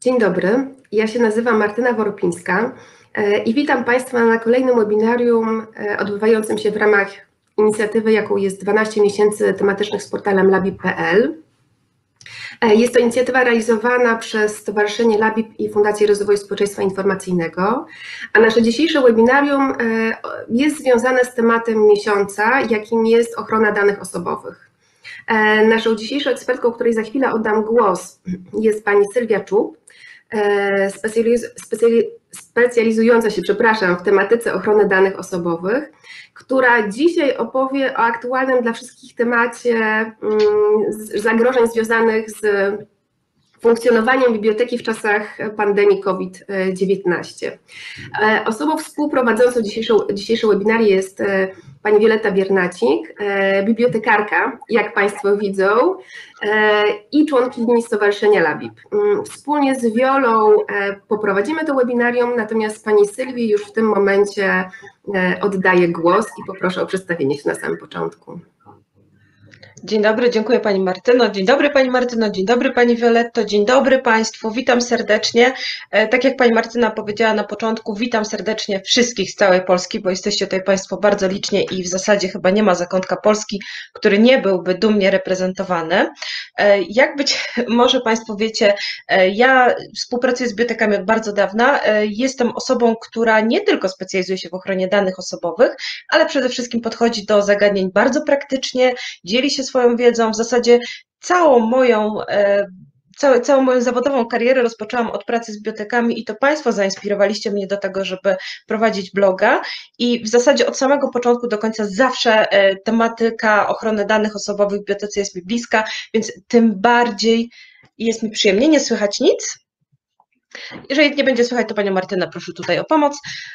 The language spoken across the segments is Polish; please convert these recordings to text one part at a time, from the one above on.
Dzień dobry, ja się nazywam Martyna Woropińska i witam Państwa na kolejnym webinarium odbywającym się w ramach inicjatywy, jaką jest 12 miesięcy tematycznych z portalem labib.pl. Jest to inicjatywa realizowana przez Stowarzyszenie LABIB i Fundację Rozwoju Społeczeństwa Informacyjnego, a nasze dzisiejsze webinarium jest związane z tematem miesiąca, jakim jest ochrona danych osobowych. Naszą dzisiejszą ekspertką, której za chwilę oddam głos, jest pani Sylwia Czub, specjalizująca się, w tematyce ochrony danych osobowych, która dzisiaj opowie o aktualnym dla wszystkich temacie zagrożeń związanych z funkcjonowaniem biblioteki w czasach pandemii COVID-19. Osobą współprowadzącą dzisiejsze webinarium jest pani Wioletta Biernacik, bibliotekarka, jak Państwo widzą, i członkini Stowarzyszenia LABIB. Wspólnie z Wiolą poprowadzimy to webinarium, natomiast pani Sylwii już w tym momencie oddaję głos i poproszę o przedstawienie się na samym początku. Dzień dobry, dziękuję Pani Martyno. Dzień dobry Pani Martyno, dzień dobry Pani Violetto, dzień dobry Państwu, witam serdecznie. Tak jak Pani Martyna powiedziała na początku, witam serdecznie wszystkich z całej Polski, bo jesteście tutaj Państwo bardzo licznie i w zasadzie chyba nie ma zakątka Polski, który nie byłby dumnie reprezentowany. Jak być może Państwo wiecie, ja współpracuję z bibliotekami od bardzo dawna. Jestem osobą, która nie tylko specjalizuje się w ochronie danych osobowych, ale przede wszystkim podchodzi do zagadnień bardzo praktycznie, dzieli się swoją wiedzą. W zasadzie całą moją zawodową karierę rozpoczęłam od pracy z bibliotekami i to Państwo zainspirowaliście mnie do tego, żeby prowadzić bloga i w zasadzie od samego początku do końca zawsze tematyka ochrony danych osobowych w bibliotece jest mi bliska, więc tym bardziej jest mi przyjemnie. Nie słychać nic. Jeżeli nie będzie słychać, to Panią Martynę proszę tutaj o pomoc.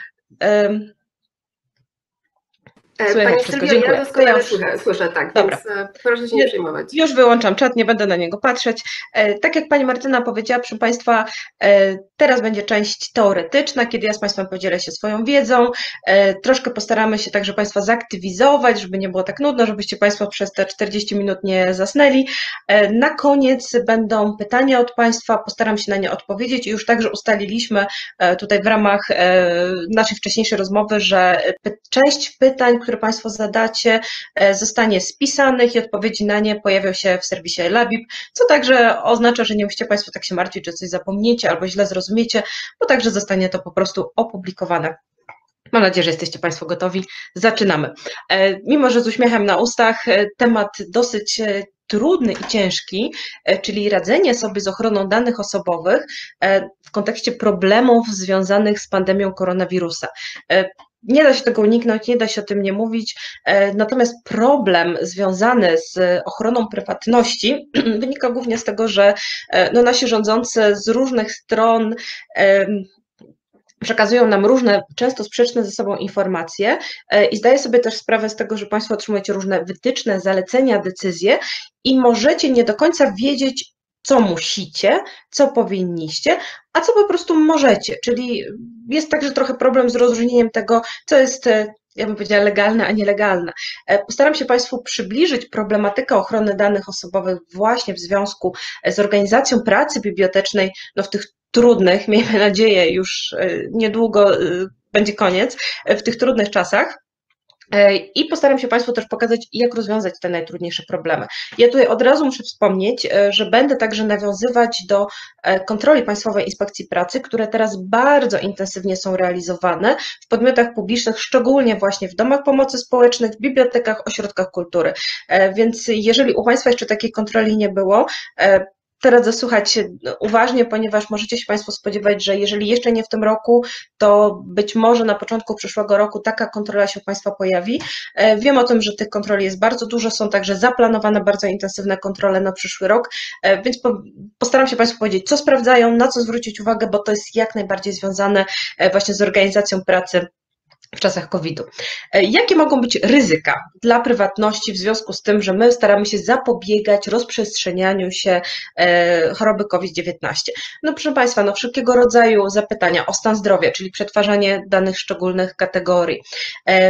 Pani Sylwio, ja doskonale słyszę, tak, dobra. Więc proszę się nie przejmować. Już wyłączam czat, nie będę na niego patrzeć. Tak jak Pani Martyna powiedziała, proszę Państwa, teraz będzie część teoretyczna, kiedy ja z Państwem podzielę się swoją wiedzą. Troszkę postaramy się także Państwa zaktywizować, żeby nie było tak nudno, żebyście Państwo przez te 40 minut nie zasnęli. Na koniec będą pytania od Państwa, postaram się na nie odpowiedzieć i już także ustaliliśmy tutaj w ramach naszej wcześniejszej rozmowy, że część pytań, które Państwo zadacie, zostanie spisanych i odpowiedzi na nie pojawią się w serwisie LABIB, co także oznacza, że nie musicie Państwo tak się martwić, że coś zapomniecie albo źle zrozumiecie, bo także zostanie to po prostu opublikowane. Mam nadzieję, że jesteście Państwo gotowi. Zaczynamy. Mimo że z uśmiechem na ustach, temat dosyć trudny i ciężki, czyli radzenie sobie z ochroną danych osobowych w kontekście problemów związanych z pandemią koronawirusa. Nie da się tego uniknąć, nie da się o tym nie mówić, natomiast problem związany z ochroną prywatności wynika głównie z tego, że nasi rządzący z różnych stron przekazują nam różne, często sprzeczne ze sobą informacje i zdaję sobie też sprawę z tego, że Państwo otrzymujecie różne wytyczne, zalecenia, decyzje i możecie nie do końca wiedzieć, co musicie, co powinniście, a co po prostu możecie, czyli jest także trochę problem z rozróżnieniem tego, co jest, ja bym powiedziała, legalne, a nielegalne. Postaram się Państwu przybliżyć problematykę ochrony danych osobowych właśnie w związku z organizacją pracy bibliotecznej, w tych trudnych, miejmy nadzieję, już niedługo będzie koniec, w tych trudnych czasach. I postaram się Państwu też pokazać, jak rozwiązać te najtrudniejsze problemy. Ja tutaj od razu muszę wspomnieć, że będę także nawiązywać do kontroli Państwowej Inspekcji Pracy, które teraz bardzo intensywnie są realizowane w podmiotach publicznych, szczególnie właśnie w domach pomocy społecznych, w bibliotekach, ośrodkach kultury. Więc jeżeli u Państwa jeszcze takiej kontroli nie było, teraz zasłuchać się uważnie, ponieważ możecie się Państwo spodziewać, że jeżeli jeszcze nie w tym roku, to być może na początku przyszłego roku taka kontrola się u Państwa pojawi. Wiem o tym, że tych kontroli jest bardzo dużo, są także zaplanowane bardzo intensywne kontrole na przyszły rok, więc postaram się Państwu powiedzieć, co sprawdzają, na co zwrócić uwagę, bo to jest jak najbardziej związane właśnie z organizacją pracy w czasach COVID-u. Jakie mogą być ryzyka dla prywatności w związku z tym, że my staramy się zapobiegać rozprzestrzenianiu się choroby COVID-19? Proszę Państwa, wszelkiego rodzaju zapytania o stan zdrowia, czyli przetwarzanie danych szczególnych kategorii,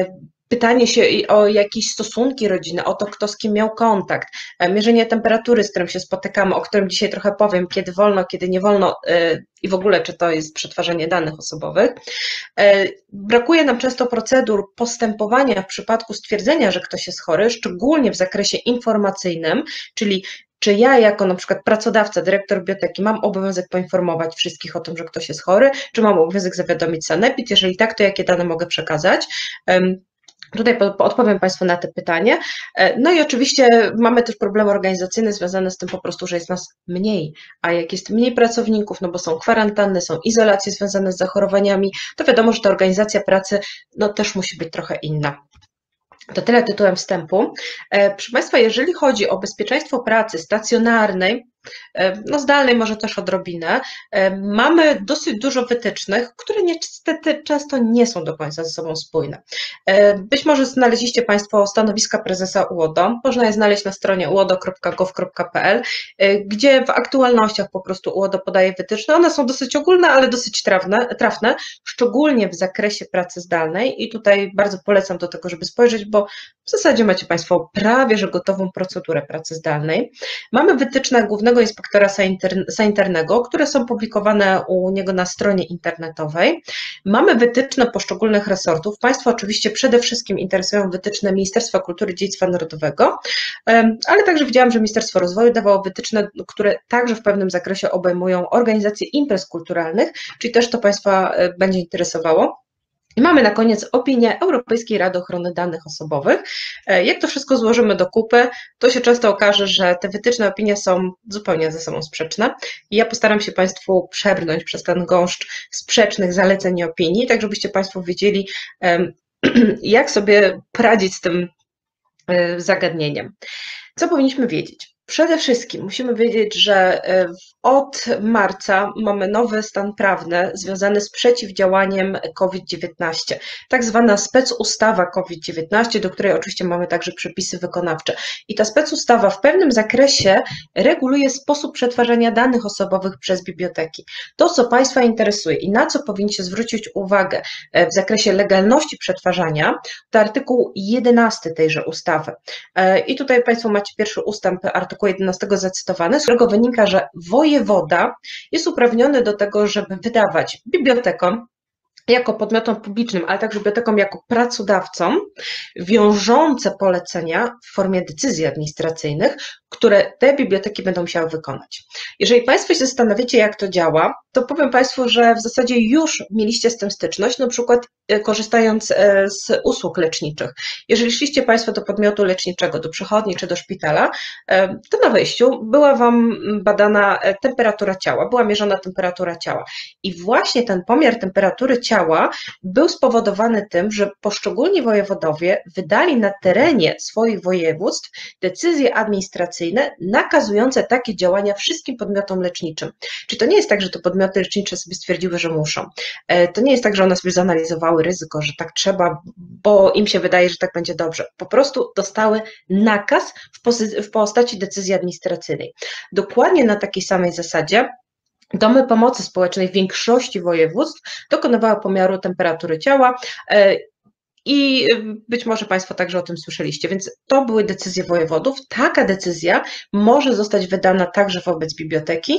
pytanie się o jakieś stosunki rodzinne, o to, kto z kim miał kontakt, mierzenie temperatury, z którym się spotykamy, o którym dzisiaj trochę powiem, kiedy wolno, kiedy nie wolno i w ogóle, czy to jest przetwarzanie danych osobowych. Brakuje nam często procedur postępowania w przypadku stwierdzenia, że ktoś jest chory, szczególnie w zakresie informacyjnym, czyli czy ja jako na przykład pracodawca, dyrektor biblioteki mam obowiązek poinformować wszystkich o tym, że ktoś jest chory, czy mam obowiązek zawiadomić sanepid, jeżeli tak, to jakie dane mogę przekazać? Tutaj odpowiem Państwu na to pytanie. No i oczywiście mamy też problemy organizacyjne związane z tym po prostu, że jest nas mniej, a jak jest mniej pracowników, no bo są kwarantanny, są izolacje związane z zachorowaniami, to wiadomo, że ta organizacja pracy no też musi być trochę inna. To tyle tytułem wstępu. Proszę Państwa, jeżeli chodzi o bezpieczeństwo pracy stacjonarnej, no zdalnej może też odrobinę, mamy dosyć dużo wytycznych, które niestety często nie są do końca ze sobą spójne. Być może znaleźliście Państwo stanowiska prezesa UODO, można je znaleźć na stronie uodo.gov.pl, gdzie w aktualnościach po prostu UODO podaje wytyczne. One są dosyć ogólne, ale dosyć trafne, szczególnie w zakresie pracy zdalnej i tutaj bardzo polecam do tego, żeby spojrzeć, bo w zasadzie macie Państwo prawie że gotową procedurę pracy zdalnej. Mamy wytyczne Głównego Inspektora Sanitarnego, które są publikowane u niego na stronie internetowej. Mamy wytyczne poszczególnych resortów. Państwo oczywiście przede wszystkim interesują wytyczne Ministerstwa Kultury i Dziedzictwa Narodowego, ale także widziałam, że Ministerstwo Rozwoju dawało wytyczne, które także w pewnym zakresie obejmują organizacje imprez kulturalnych, czyli też to Państwa będzie interesowało. I mamy na koniec opinię Europejskiej Rady Ochrony Danych Osobowych. Jak to wszystko złożymy do kupy, to się często okaże, że te wytyczne opinie są zupełnie ze sobą sprzeczne. I ja postaram się Państwu przebrnąć przez ten gąszcz sprzecznych zaleceń i opinii, tak żebyście Państwo wiedzieli, jak sobie poradzić z tym zagadnieniem. Co powinniśmy wiedzieć? Przede wszystkim musimy wiedzieć, że od marca mamy nowy stan prawny związany z przeciwdziałaniem COVID-19, tak zwana specustawa COVID-19, do której oczywiście mamy także przepisy wykonawcze. I ta specustawa w pewnym zakresie reguluje sposób przetwarzania danych osobowych przez biblioteki. To, co Państwa interesuje i na co powinniście zwrócić uwagę w zakresie legalności przetwarzania, to artykuł 11 tejże ustawy. I tutaj Państwo macie pierwszy ustęp artykułu 11 zacytowany, z którego wynika, że wojewoda jest uprawniony do tego, żeby wydawać bibliotekom jako podmiotom publicznym, ale także bibliotekom jako pracodawcom wiążące polecenia w formie decyzji administracyjnych, które te biblioteki będą musiały wykonać. Jeżeli Państwo się zastanawiacie, jak to działa, to powiem Państwu, że w zasadzie już mieliście z tym styczność, na przykład korzystając z usług leczniczych. Jeżeli szliście Państwo do podmiotu leczniczego, do przychodni czy do szpitala, to na wejściu była Wam badana temperatura ciała, była mierzona temperatura ciała. I właśnie ten pomiar temperatury ciała był spowodowany tym, że poszczególni wojewodowie wydali na terenie swoich województw decyzje administracyjne nakazujące takie działania wszystkim podmiotom leczniczym. Czyli to nie jest tak, że te podmioty lecznicze sobie stwierdziły, że muszą. To nie jest tak, że one sobie zanalizowały ryzyko, że tak trzeba, bo im się wydaje, że tak będzie dobrze. Po prostu dostały nakaz w postaci decyzji administracyjnej. Dokładnie na takiej samej zasadzie domy pomocy społecznej w większości województw dokonywały pomiaru temperatury ciała i być może Państwo także o tym słyszeliście, więc to były decyzje wojewodów. Taka decyzja może zostać wydana także wobec biblioteki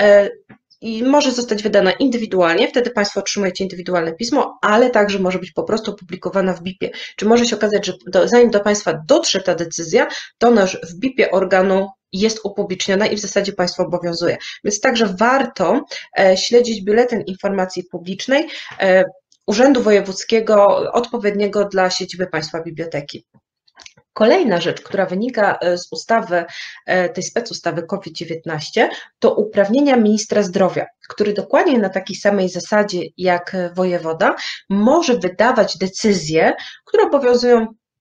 i może zostać wydana indywidualnie, wtedy Państwo otrzymujecie indywidualne pismo, ale także może być po prostu opublikowana w BIP-ie. Czy może się okazać, że zanim do Państwa dotrze ta decyzja, to ona już w BIP-ie organu jest upubliczniona i w zasadzie Państwa obowiązuje. Więc także warto śledzić biuletyn informacji publicznej Urzędu Wojewódzkiego odpowiedniego dla siedziby Państwa biblioteki. Kolejna rzecz, która wynika z ustawy, tej specustawy COVID-19, to uprawnienia ministra zdrowia, który dokładnie na takiej samej zasadzie jak wojewoda może wydawać decyzje, które obowiązują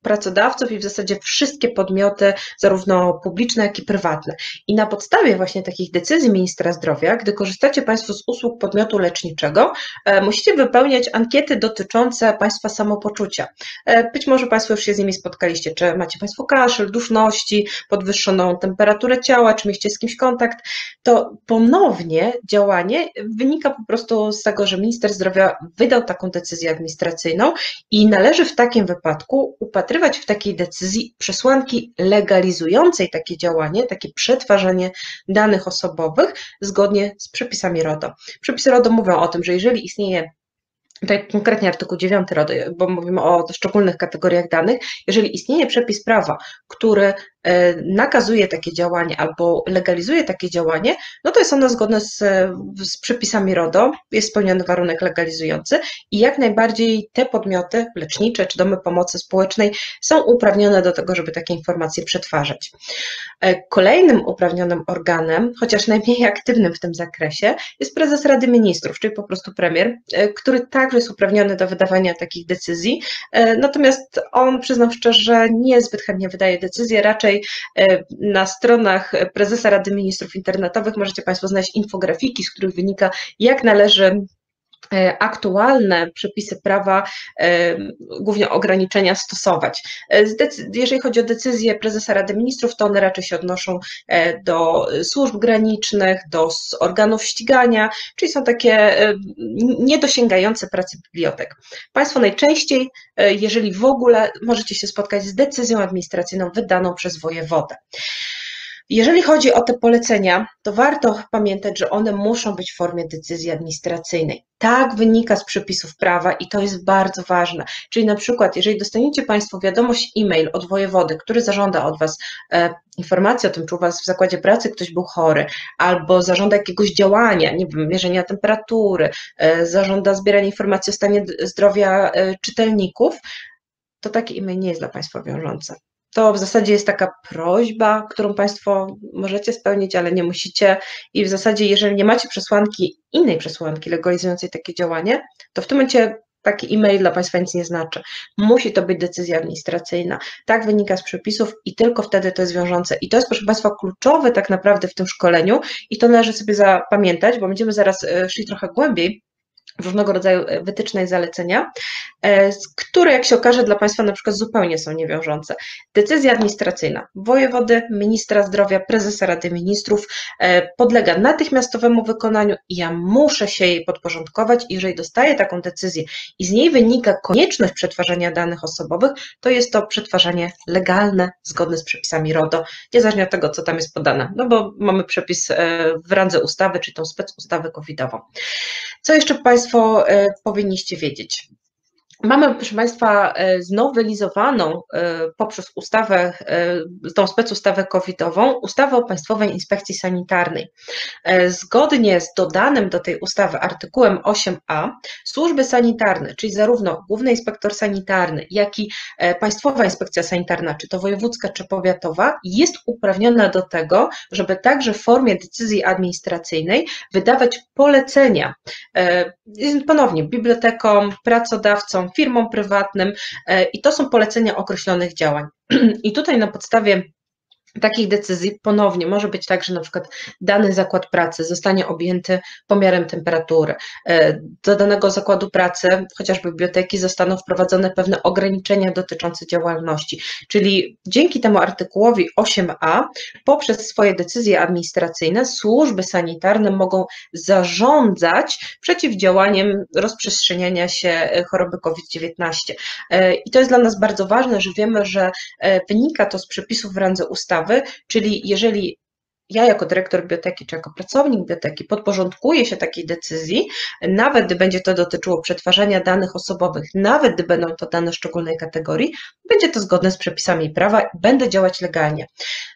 pracodawców i w zasadzie wszystkie podmioty, zarówno publiczne, jak i prywatne. I na podstawie właśnie takich decyzji ministra zdrowia, gdy korzystacie Państwo z usług podmiotu leczniczego, musicie wypełniać ankiety dotyczące Państwa samopoczucia. Być może Państwo już się z nimi spotkaliście, czy macie Państwo kaszel, duszności, podwyższoną temperaturę ciała, czy mieliście z kimś kontakt. To ponownie działanie wynika po prostu z tego, że minister zdrowia wydał taką decyzję administracyjną i należy w takim wypadku upatrywać w takiej decyzji przesłanki legalizującej takie działanie, takie przetwarzanie danych osobowych zgodnie z przepisami RODO. Przepisy RODO mówią o tym, że jeżeli istnieje, tutaj konkretnie artykuł 9 RODO, bo mówimy o szczególnych kategoriach danych, jeżeli istnieje przepis prawa, który nakazuje takie działanie albo legalizuje takie działanie, no to jest ono zgodne z przepisami RODO, jest spełniony warunek legalizujący i jak najbardziej te podmioty lecznicze czy domy pomocy społecznej są uprawnione do tego, żeby takie informacje przetwarzać. Kolejnym uprawnionym organem, chociaż najmniej aktywnym w tym zakresie, jest prezes Rady Ministrów, czyli po prostu premier, który także jest uprawniony do wydawania takich decyzji, natomiast on, przyznam szczerze, niezbyt chętnie wydaje decyzje, raczej na stronach prezesa Rady Ministrów internetowych możecie Państwo znaleźć infografiki, z których wynika, jak należy aktualne przepisy prawa, głównie ograniczenia, stosować. Jeżeli chodzi o decyzje prezesa Rady Ministrów, to one raczej się odnoszą do służb granicznych, do organów ścigania, czyli są takie niedosięgające pracy bibliotek. Państwo najczęściej, jeżeli w ogóle, możecie się spotkać z decyzją administracyjną wydaną przez wojewodę. Jeżeli chodzi o te polecenia, to warto pamiętać, że one muszą być w formie decyzji administracyjnej. Tak wynika z przepisów prawa i to jest bardzo ważne. Czyli na przykład, jeżeli dostaniecie Państwo wiadomość e-mail od wojewody, który zażąda od Was informacji o tym, czy u Was w zakładzie pracy ktoś był chory, albo zażąda jakiegoś działania, nie wiem, mierzenia temperatury, zażąda zbierania informacji o stanie zdrowia czytelników, to taki e-mail nie jest dla Państwa wiążący. To w zasadzie jest taka prośba, którą Państwo możecie spełnić, ale nie musicie i w zasadzie jeżeli nie macie innej przesłanki legalizującej takie działanie, to w tym momencie taki e-mail dla Państwa nic nie znaczy. Musi to być decyzja administracyjna. Tak wynika z przepisów i tylko wtedy to jest wiążące. I to jest, proszę Państwa, kluczowe tak naprawdę w tym szkoleniu i to należy sobie zapamiętać, bo będziemy zaraz szli trochę głębiej w różnego rodzaju wytyczne i zalecenia, które, jak się okaże, dla Państwa na przykład zupełnie są niewiążące. Decyzja administracyjna wojewody, ministra zdrowia, prezesa Rady Ministrów podlega natychmiastowemu wykonaniu i ja muszę się jej podporządkować. Jeżeli dostaję taką decyzję i z niej wynika konieczność przetwarzania danych osobowych, to jest to przetwarzanie legalne, zgodne z przepisami RODO, niezależnie od tego, co tam jest podane, no bo mamy przepis w randze ustawy, czy tą specustawę covidową. Co jeszcze Państwo powinniście wiedzieć? Mamy, proszę Państwa, znowelizowaną poprzez ustawę, tą specustawę covidową, ustawę o Państwowej Inspekcji Sanitarnej. Zgodnie z dodanym do tej ustawy artykułem 8a, służby sanitarne, czyli zarówno Główny Inspektor Sanitarny, jak i Państwowa Inspekcja Sanitarna, czy to wojewódzka, czy powiatowa, jest uprawniona do tego, żeby także w formie decyzji administracyjnej wydawać polecenia, ponownie bibliotekom, pracodawcom, firmom prywatnym i to są polecenia określonych działań. I tutaj na podstawie takich decyzji ponownie może być tak, że na przykład dany zakład pracy zostanie objęty pomiarem temperatury. Do danego zakładu pracy, chociażby biblioteki, zostaną wprowadzone pewne ograniczenia dotyczące działalności. Czyli dzięki temu artykułowi 8a poprzez swoje decyzje administracyjne służby sanitarne mogą zarządzać przeciwdziałaniem rozprzestrzeniania się choroby COVID-19. I to jest dla nas bardzo ważne, że wiemy, że wynika to z przepisów w randze ustawy, czyli jeżeli ja jako dyrektor biblioteki czy jako pracownik biblioteki podporządkuję się takiej decyzji, nawet gdy będzie to dotyczyło przetwarzania danych osobowych, nawet gdy będą to dane szczególnej kategorii, będzie to zgodne z przepisami prawa i będę działać legalnie.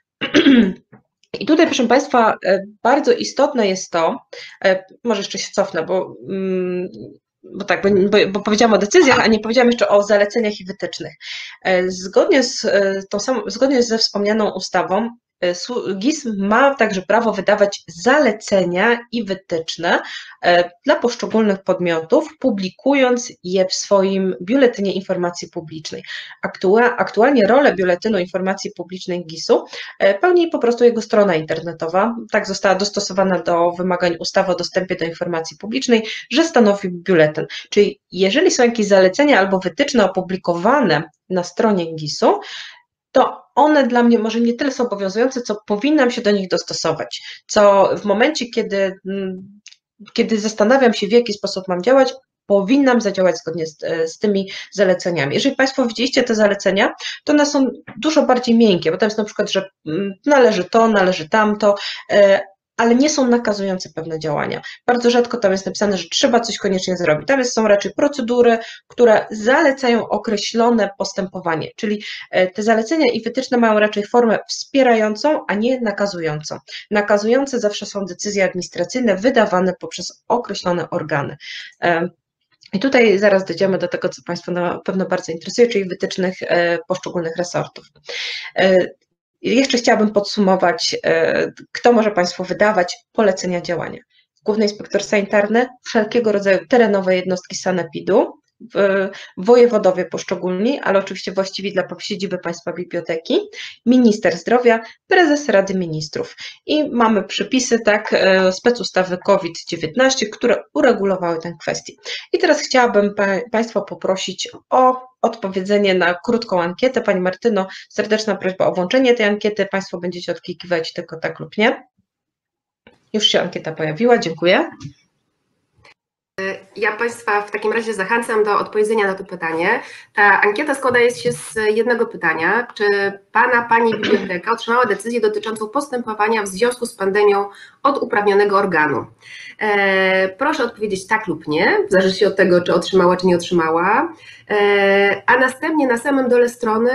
I tutaj, proszę Państwa, bardzo istotne jest to, może jeszcze się cofnę, bo powiedziałam o decyzjach, a nie powiedziałam jeszcze o zaleceniach i wytycznych. Zgodnie ze wspomnianą ustawą GIS ma także prawo wydawać zalecenia i wytyczne dla poszczególnych podmiotów, publikując je w swoim Biuletynie Informacji Publicznej. Aktualnie rolę Biuletynu Informacji Publicznej GIS-u pełni po prostu jego strona internetowa. Tak została dostosowana do wymagań ustawy o dostępie do informacji publicznej, że stanowi biuletyn. Czyli jeżeli są jakieś zalecenia albo wytyczne opublikowane na stronie GIS-u, to one dla mnie może nie tyle są obowiązujące, co powinnam się do nich dostosować, co w momencie, kiedy zastanawiam się, w jaki sposób mam działać, powinnam zadziałać zgodnie z tymi zaleceniami. Jeżeli Państwo widzieliście te zalecenia, to one są dużo bardziej miękkie, bo tam jest na przykład, że należy to, należy tamto, ale nie są nakazujące pewne działania. Bardzo rzadko tam jest napisane, że trzeba coś koniecznie zrobić. Tam są raczej procedury, które zalecają określone postępowanie, czyli te zalecenia i wytyczne mają raczej formę wspierającą, a nie nakazującą. Nakazujące zawsze są decyzje administracyjne wydawane poprzez określone organy. I tutaj zaraz dojdziemy do tego, co Państwa na pewno bardzo interesuje, czyli wytycznych poszczególnych resortów. Jeszcze chciałabym podsumować, kto może Państwu wydawać polecenia działania. Główny inspektor sanitarny, wszelkiego rodzaju terenowe jednostki sanepidu, wojewodowie poszczególni, ale oczywiście właściwi dla siedziby Państwa biblioteki, minister zdrowia, prezes Rady Ministrów. I mamy przepisy, tak, specustawy COVID-19, które uregulowały tę kwestię. I teraz chciałabym Państwa poprosić o odpowiedzenie na krótką ankietę. Pani Martyno, serdeczna prośba o włączenie tej ankiety. Państwo będziecie odklikiwać tylko tak lub nie. Już się ankieta pojawiła, dziękuję. Ja Państwa w takim razie zachęcam do odpowiedzenia na to pytanie. Ta ankieta składa się z jednego pytania. Czy Pani biblioteka otrzymała decyzję dotyczącą postępowania w związku z pandemią od uprawnionego organu? Proszę odpowiedzieć tak lub nie, w zależności od tego, czy otrzymała, czy nie otrzymała. A następnie na samym dole strony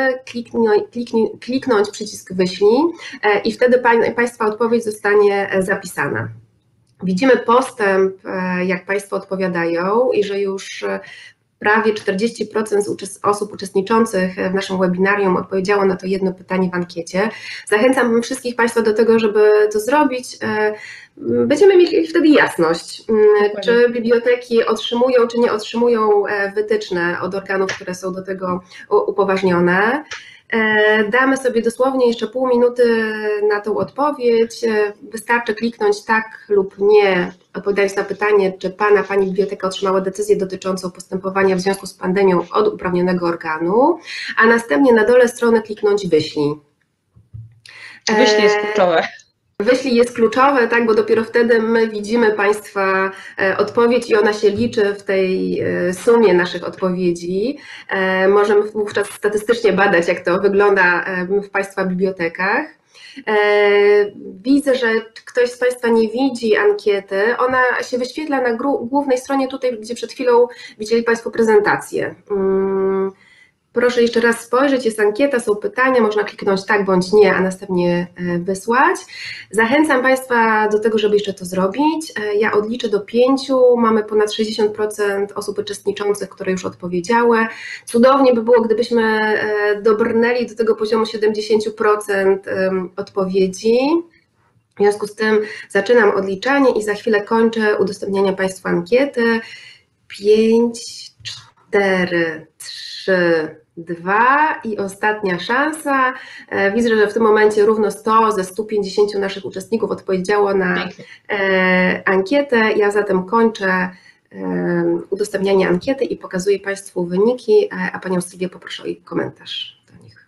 kliknąć przycisk wyślij i wtedy Państwa odpowiedź zostanie zapisana. Widzimy postęp, jak Państwo odpowiadają i że już prawie 40% osób uczestniczących w naszym webinarium odpowiedziało na to jedno pytanie w ankiecie. Zachęcam wszystkich Państwa do tego, żeby to zrobić. Będziemy mieli wtedy jasność, czy biblioteki otrzymują, czy nie otrzymują wytyczne od organów, które są do tego upoważnione. Damy sobie dosłownie jeszcze pół minuty na tą odpowiedź. Wystarczy kliknąć tak lub nie, odpowiadając na pytanie, czy Pani biblioteka otrzymała decyzję dotyczącą postępowania w związku z pandemią od uprawnionego organu, a następnie na dole strony kliknąć wyślij. Wyślij jest kluczowe. Wyślij jest kluczowe, tak, bo dopiero wtedy my widzimy Państwa odpowiedź i ona się liczy w tej sumie naszych odpowiedzi. Możemy wówczas statystycznie badać, jak to wygląda w Państwa bibliotekach. Widzę, że ktoś z Państwa nie widzi ankiety. Ona się wyświetla na głównej stronie tutaj, gdzie przed chwilą widzieli Państwo prezentację. Proszę jeszcze raz spojrzeć, jest ankieta, są pytania, można kliknąć tak bądź nie, a następnie wysłać. Zachęcam Państwa do tego, żeby jeszcze to zrobić. Ja odliczę do 5, mamy ponad 60% osób uczestniczących, które już odpowiedziały. Cudownie by było, gdybyśmy dobrnęli do tego poziomu 70% odpowiedzi. W związku z tym zaczynam odliczanie i za chwilę kończę udostępnianie Państwu ankiety. 5, 4, 3, 2 i ostatnia szansa. Widzę, że w tym momencie równo 100 ze 150 naszych uczestników odpowiedziało na ankietę. Ja zatem kończę udostępnianie ankiety i pokazuję Państwu wyniki, a Panią Sylwię poproszę o jej komentarz do nich.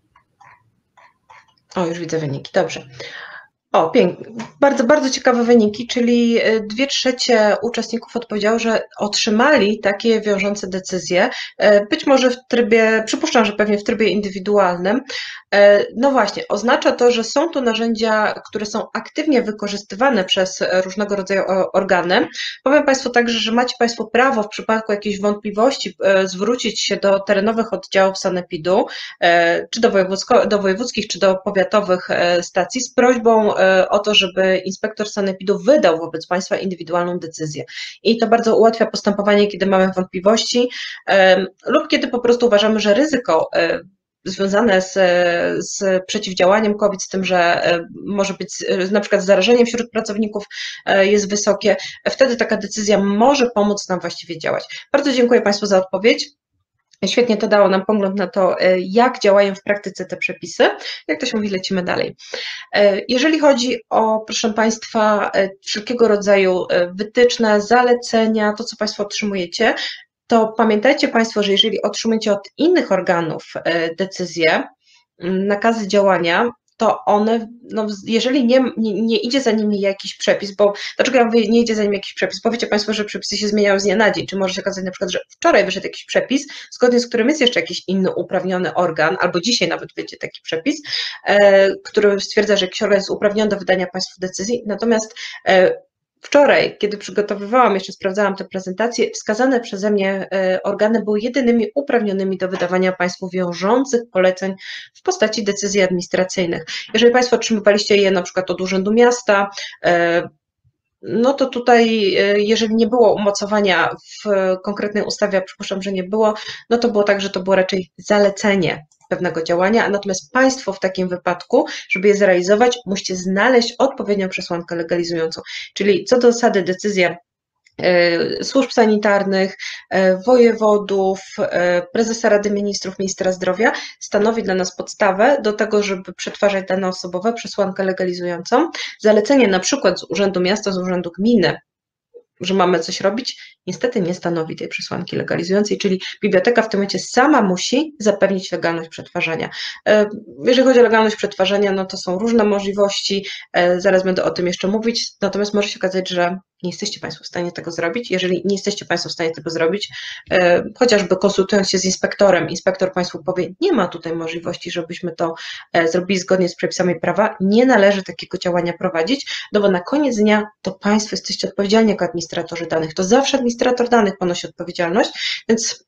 O, już widzę wyniki, dobrze. O, pięknie. Bardzo, bardzo ciekawe wyniki, czyli 2/3 uczestników odpowiedziało, że otrzymali takie wiążące decyzje, być może w trybie, przypuszczam, że pewnie w trybie indywidualnym. No właśnie, oznacza to, że są to narzędzia, które są aktywnie wykorzystywane przez różnego rodzaju organy. Powiem Państwu także, że macie Państwo prawo w przypadku jakiejś wątpliwości zwrócić się do terenowych oddziałów sanepidu, czy do wojewódzkich, czy do powiatowych stacji z prośbą o to, żeby inspektor sanepidu wydał wobec Państwa indywidualną decyzję. I to bardzo ułatwia postępowanie, kiedy mamy wątpliwości lub kiedy po prostu uważamy, że ryzyko związane z przeciwdziałaniem COVID, z tym, że może być na przykład zarażeniem wśród pracowników jest wysokie, wtedy taka decyzja może pomóc nam właściwie działać. Bardzo dziękuję Państwu za odpowiedź. Świetnie to dało nam pogląd na to, jak działają w praktyce te przepisy. Jak to się mówi, lecimy dalej. Jeżeli chodzi o, proszę Państwa, wszelkiego rodzaju wytyczne, zalecenia, to co Państwo otrzymujecie, to pamiętajcie Państwo, że jeżeli otrzymujecie od innych organów decyzje, nakazy działania, to one, no jeżeli nie idzie za nimi jakiś przepis, bo dlaczego ja mówię, nie idzie za nimi jakiś przepis? Powiecie Państwo, że przepisy się zmieniają z dnia na dzień, czy może się okazać na przykład, że wczoraj wyszedł jakiś przepis, zgodnie z którym jest jeszcze jakiś inny uprawniony organ, albo dzisiaj nawet będzie taki przepis, który stwierdza, że jakiś organ jest uprawniony do wydania Państwu decyzji, natomiast wczoraj, kiedy przygotowywałam, jeszcze sprawdzałam tę prezentację, wskazane przeze mnie organy były jedynymi uprawnionymi do wydawania Państwu wiążących poleceń w postaci decyzji administracyjnych. Jeżeli Państwo otrzymywaliście je na przykład od Urzędu Miasta, no to tutaj, jeżeli nie było umocowania w konkretnej ustawie, a przypuszczam, że nie było, no to było tak, że to było raczej zalecenie pewnego działania, natomiast Państwo w takim wypadku, żeby je zrealizować, musicie znaleźć odpowiednią przesłankę legalizującą, czyli co do zasady decyzja służb sanitarnych, wojewodów, prezesa Rady Ministrów, ministra zdrowia stanowi dla nas podstawę do tego, żeby przetwarzać dane osobowe, przesłankę legalizującą. Zalecenie na przykład z Urzędu Miasta, z Urzędu Gminy, że mamy coś robić, niestety nie stanowi tej przesłanki legalizującej, czyli biblioteka w tym momencie sama musi zapewnić legalność przetwarzania. Jeżeli chodzi o legalność przetwarzania, no to są różne możliwości, zaraz będę o tym jeszcze mówić, natomiast może się okazać, że nie jesteście Państwo w stanie tego zrobić. Jeżeli nie jesteście Państwo w stanie tego zrobić, chociażby konsultując się z inspektorem, inspektor Państwu powie, nie ma tutaj możliwości, żebyśmy to zrobili zgodnie z przepisami prawa, nie należy takiego działania prowadzić, no bo na koniec dnia to Państwo jesteście odpowiedzialni jako administratorzy danych, to zawsze administrator danych ponosi odpowiedzialność, więc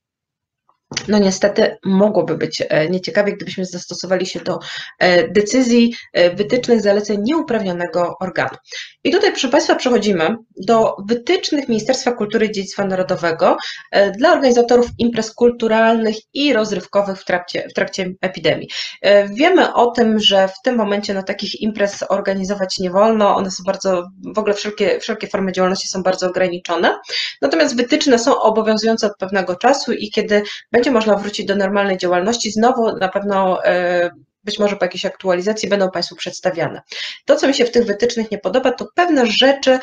no niestety mogłoby być nieciekawie, gdybyśmy zastosowali się do decyzji, wytycznych, zaleceń nieuprawnionego organu. I tutaj, proszę Państwa, przechodzimy do wytycznych Ministerstwa Kultury i Dziedzictwa Narodowego dla organizatorów imprez kulturalnych i rozrywkowych w trakcie epidemii. Wiemy o tym, że w tym momencie no, takich imprez organizować nie wolno, one są bardzo, w ogóle wszelkie formy działalności są bardzo ograniczone, natomiast wytyczne są obowiązujące od pewnego czasu i kiedy będzie można wrócić do normalnej działalności, znowu na pewno być może po jakiejś aktualizacji będą Państwu przedstawiane. To, co mi się w tych wytycznych nie podoba, to pewne rzeczy,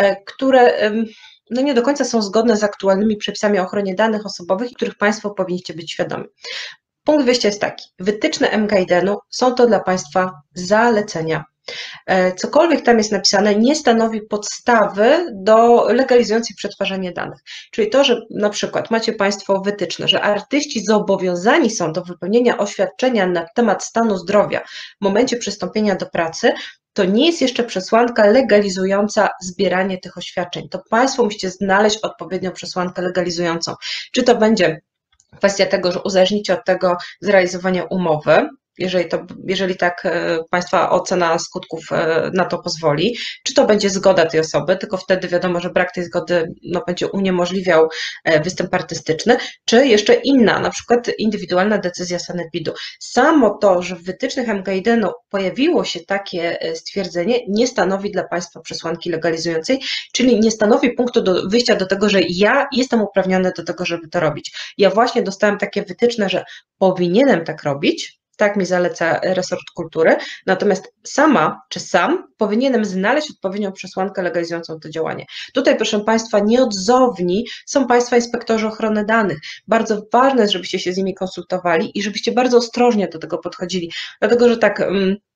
które no nie do końca są zgodne z aktualnymi przepisami o ochronie danych osobowych i których Państwo powinniście być świadomi. Punkt wyjścia jest taki, wytyczne mGuide'u są to dla Państwa zalecenia. Cokolwiek tam jest napisane, nie stanowi podstawy do legalizującej przetwarzanie danych. Czyli to, że na przykład macie Państwo wytyczne, że artyści zobowiązani są do wypełnienia oświadczenia na temat stanu zdrowia w momencie przystąpienia do pracy, to nie jest jeszcze przesłanka legalizująca zbieranie tych oświadczeń. To Państwo musicie znaleźć odpowiednią przesłankę legalizującą. Czy to będzie kwestia tego, że uzależnicie od tego zrealizowania umowy, jeżeli tak Państwa ocena skutków na to pozwoli, czy to będzie zgoda tej osoby, tylko wtedy wiadomo, że brak tej zgody no, będzie uniemożliwiał występ artystyczny, czy jeszcze inna, na przykład indywidualna decyzja sanepidu. Samo to, że w wytycznych mGuide'u pojawiło się takie stwierdzenie, nie stanowi dla Państwa przesłanki legalizującej, czyli nie stanowi punktu wyjścia do tego, że ja jestem uprawniony do tego, żeby to robić. Ja właśnie dostałem takie wytyczne, że powinienem tak robić, tak mi zaleca resort kultury, natomiast sama czy sam powinienem znaleźć odpowiednią przesłankę legalizującą to działanie. Tutaj, proszę Państwa, nieodzowni są Państwa inspektorzy ochrony danych. Bardzo ważne jest, żebyście się z nimi konsultowali i żebyście bardzo ostrożnie do tego podchodzili, dlatego że tak.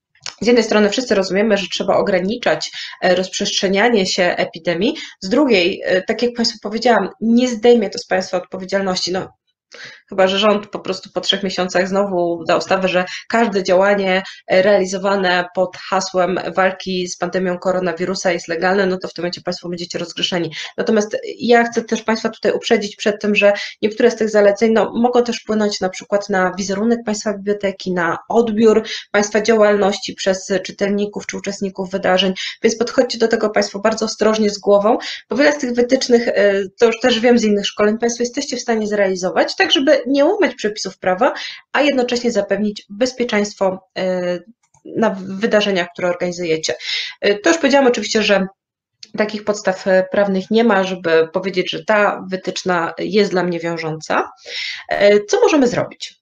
Z jednej strony wszyscy rozumiemy, że trzeba ograniczać rozprzestrzenianie się epidemii, z drugiej, tak jak Państwu powiedziałam, nie zdejmie to z Państwa odpowiedzialności. No, chyba że rząd po prostu po 3 miesiącach znowu da ustawę, że każde działanie realizowane pod hasłem walki z pandemią koronawirusa jest legalne, no to w tym momencie Państwo będziecie rozgrzeszeni. Natomiast ja chcę też Państwa tutaj uprzedzić przed tym, że niektóre z tych zaleceń no, mogą też wpłynąć na przykład na wizerunek Państwa biblioteki, na odbiór Państwa działalności przez czytelników czy uczestników wydarzeń, więc podchodźcie do tego Państwo bardzo ostrożnie z głową, bo wiele z tych wytycznych, to już też wiem z innych szkoleń, Państwo jesteście w stanie zrealizować, tak żeby nie łamać przepisów prawa, a jednocześnie zapewnić bezpieczeństwo na wydarzeniach, które organizujecie. To już powiedziałam oczywiście, że takich podstaw prawnych nie ma, żeby powiedzieć, że ta wytyczna jest dla mnie wiążąca. Co możemy zrobić?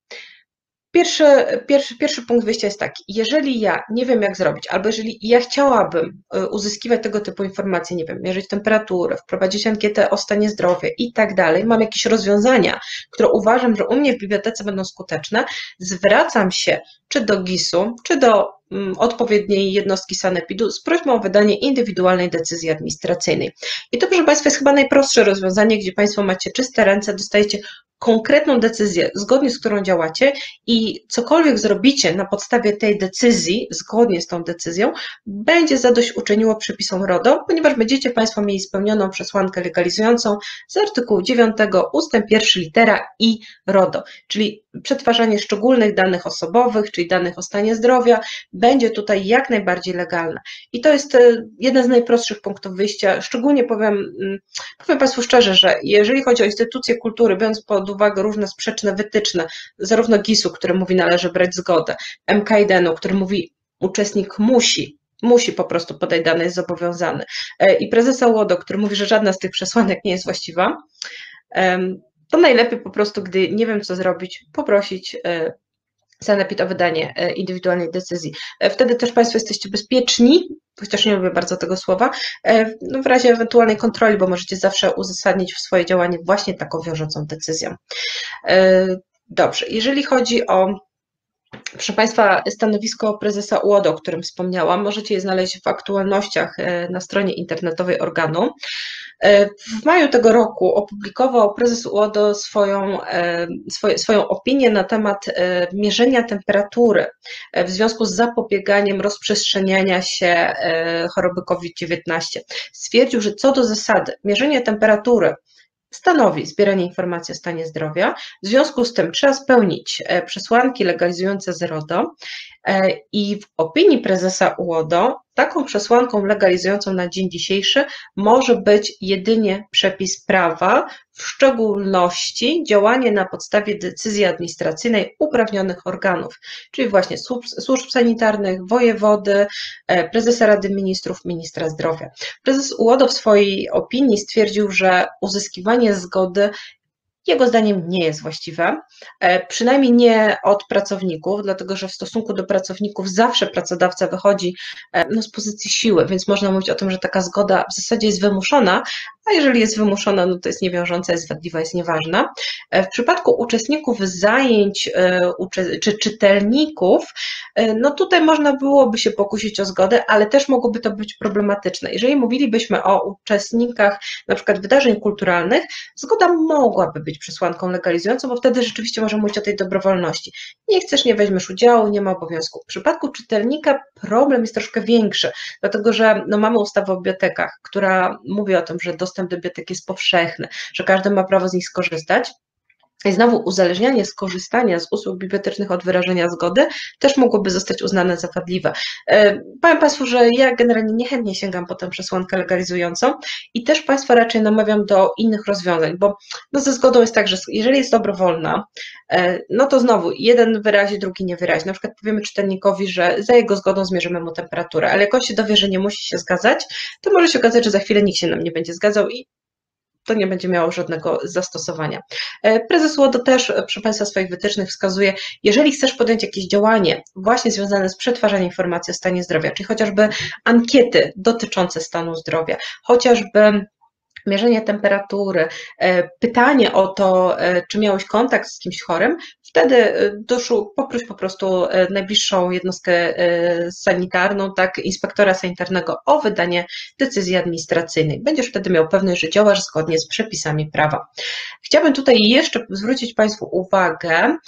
Pierwszy punkt wyjścia jest taki, jeżeli ja nie wiem, jak zrobić, albo jeżeli ja chciałabym uzyskiwać tego typu informacje, nie wiem, mierzyć temperaturę, wprowadzić ankietę o stanie zdrowia i tak dalej, mam jakieś rozwiązania, które uważam, że u mnie w bibliotece będą skuteczne, zwracam się czy do GIS-u, czy do odpowiedniej jednostki sanepidu z prośbą o wydanie indywidualnej decyzji administracyjnej. I to, proszę Państwa, jest chyba najprostsze rozwiązanie, gdzie Państwo macie czyste ręce, dostajecie konkretną decyzję, zgodnie z którą działacie i cokolwiek zrobicie na podstawie tej decyzji, zgodnie z tą decyzją, będzie zadośćuczyniło przepisom RODO, ponieważ będziecie Państwo mieli spełnioną przesłankę legalizującą z artykułu 9 ustęp 1 litera I RODO, czyli przetwarzanie szczególnych danych osobowych, czyli danych o stanie zdrowia, będzie tutaj jak najbardziej legalne. I to jest jeden z najprostszych punktów wyjścia. Szczególnie powiem Państwu szczerze, że jeżeli chodzi o instytucje kultury, biorąc pod uwagę różne sprzeczne wytyczne, zarówno GIS-u, który mówi należy brać zgodę, MKiDen-u, który mówi uczestnik musi po prostu podać dane, jest zobowiązany, i prezesa UODO, który mówi, że żadna z tych przesłanek nie jest właściwa, to najlepiej po prostu, gdy nie wiem, co zrobić, poprosić sanepid o wydanie indywidualnej decyzji. Wtedy też Państwo jesteście bezpieczni, chociaż nie lubię bardzo tego słowa, w razie ewentualnej kontroli, bo możecie zawsze uzasadnić swoje działanie właśnie taką wiążącą decyzją. Dobrze, jeżeli chodzi o, proszę Państwa, stanowisko prezesa UODO, o którym wspomniałam, możecie je znaleźć w aktualnościach na stronie internetowej organu. W maju tego roku opublikował prezes UODO swoją opinię na temat mierzenia temperatury w związku z zapobieganiem rozprzestrzeniania się choroby COVID-19. Stwierdził, że co do zasady mierzenie temperatury stanowi zbieranie informacji o stanie zdrowia, w związku z tym trzeba spełnić przesłanki legalizujące z RODO i w opinii prezesa UODO taką przesłanką legalizującą na dzień dzisiejszy może być jedynie przepis prawa, w szczególności działanie na podstawie decyzji administracyjnej uprawnionych organów, czyli właśnie służb sanitarnych, wojewody, prezesa Rady Ministrów, ministra zdrowia. Prezes UODO w swojej opinii stwierdził, że uzyskiwanie zgody jego zdaniem nie jest właściwe, przynajmniej nie od pracowników, dlatego że w stosunku do pracowników zawsze pracodawca wychodzi z pozycji siły, więc można mówić o tym, że taka zgoda w zasadzie jest wymuszona, a jeżeli jest wymuszona, no to jest niewiążąca, jest wadliwa, jest nieważna. W przypadku uczestników zajęć czy czytelników, no tutaj można byłoby się pokusić o zgodę, ale też mogłoby to być problematyczne. Jeżeli mówilibyśmy o uczestnikach na przykład wydarzeń kulturalnych, zgoda mogłaby być przesłanką legalizującą, bo wtedy rzeczywiście możemy mówić o tej dobrowolności. Nie chcesz, nie weźmiesz udziału, nie ma obowiązku. W przypadku czytelnika problem jest troszkę większy, dlatego że mamy ustawę o bibliotekach, która mówi o tym, że dostęp do bibliotek jest powszechny, że każdy ma prawo z nich skorzystać. I znowu uzależnianie skorzystania z usług bibliotecznych od wyrażenia zgody też mogłoby zostać uznane za wadliwe. Powiem Państwu, że ja generalnie niechętnie sięgam po tę przesłankę legalizującą i też Państwa raczej namawiam do innych rozwiązań, bo ze zgodą jest tak, że jeżeli jest dobrowolna, no to znowu jeden wyrazi, drugi nie wyrazi. Na przykład powiemy czytelnikowi, że za jego zgodą zmierzymy mu temperaturę, ale jak on się dowie, że nie musi się zgadzać, to może się okazać, że za chwilę nikt się nam nie będzie zgadzał i to nie będzie miało żadnego zastosowania. Prezes UODO też, proszę Państwa, w swoich wytycznych wskazuje, jeżeli chcesz podjąć jakieś działanie właśnie związane z przetwarzaniem informacji o stanie zdrowia, czyli chociażby ankiety dotyczące stanu zdrowia, chociażby mierzenie temperatury, pytanie o to, czy miałeś kontakt z kimś chorym, wtedy poproś po prostu najbliższą jednostkę sanitarną, tak, inspektora sanitarnego o wydanie decyzji administracyjnej. Będziesz wtedy miał pewność, że działasz zgodnie z przepisami prawa. Chciałabym tutaj jeszcze zwrócić Państwu uwagę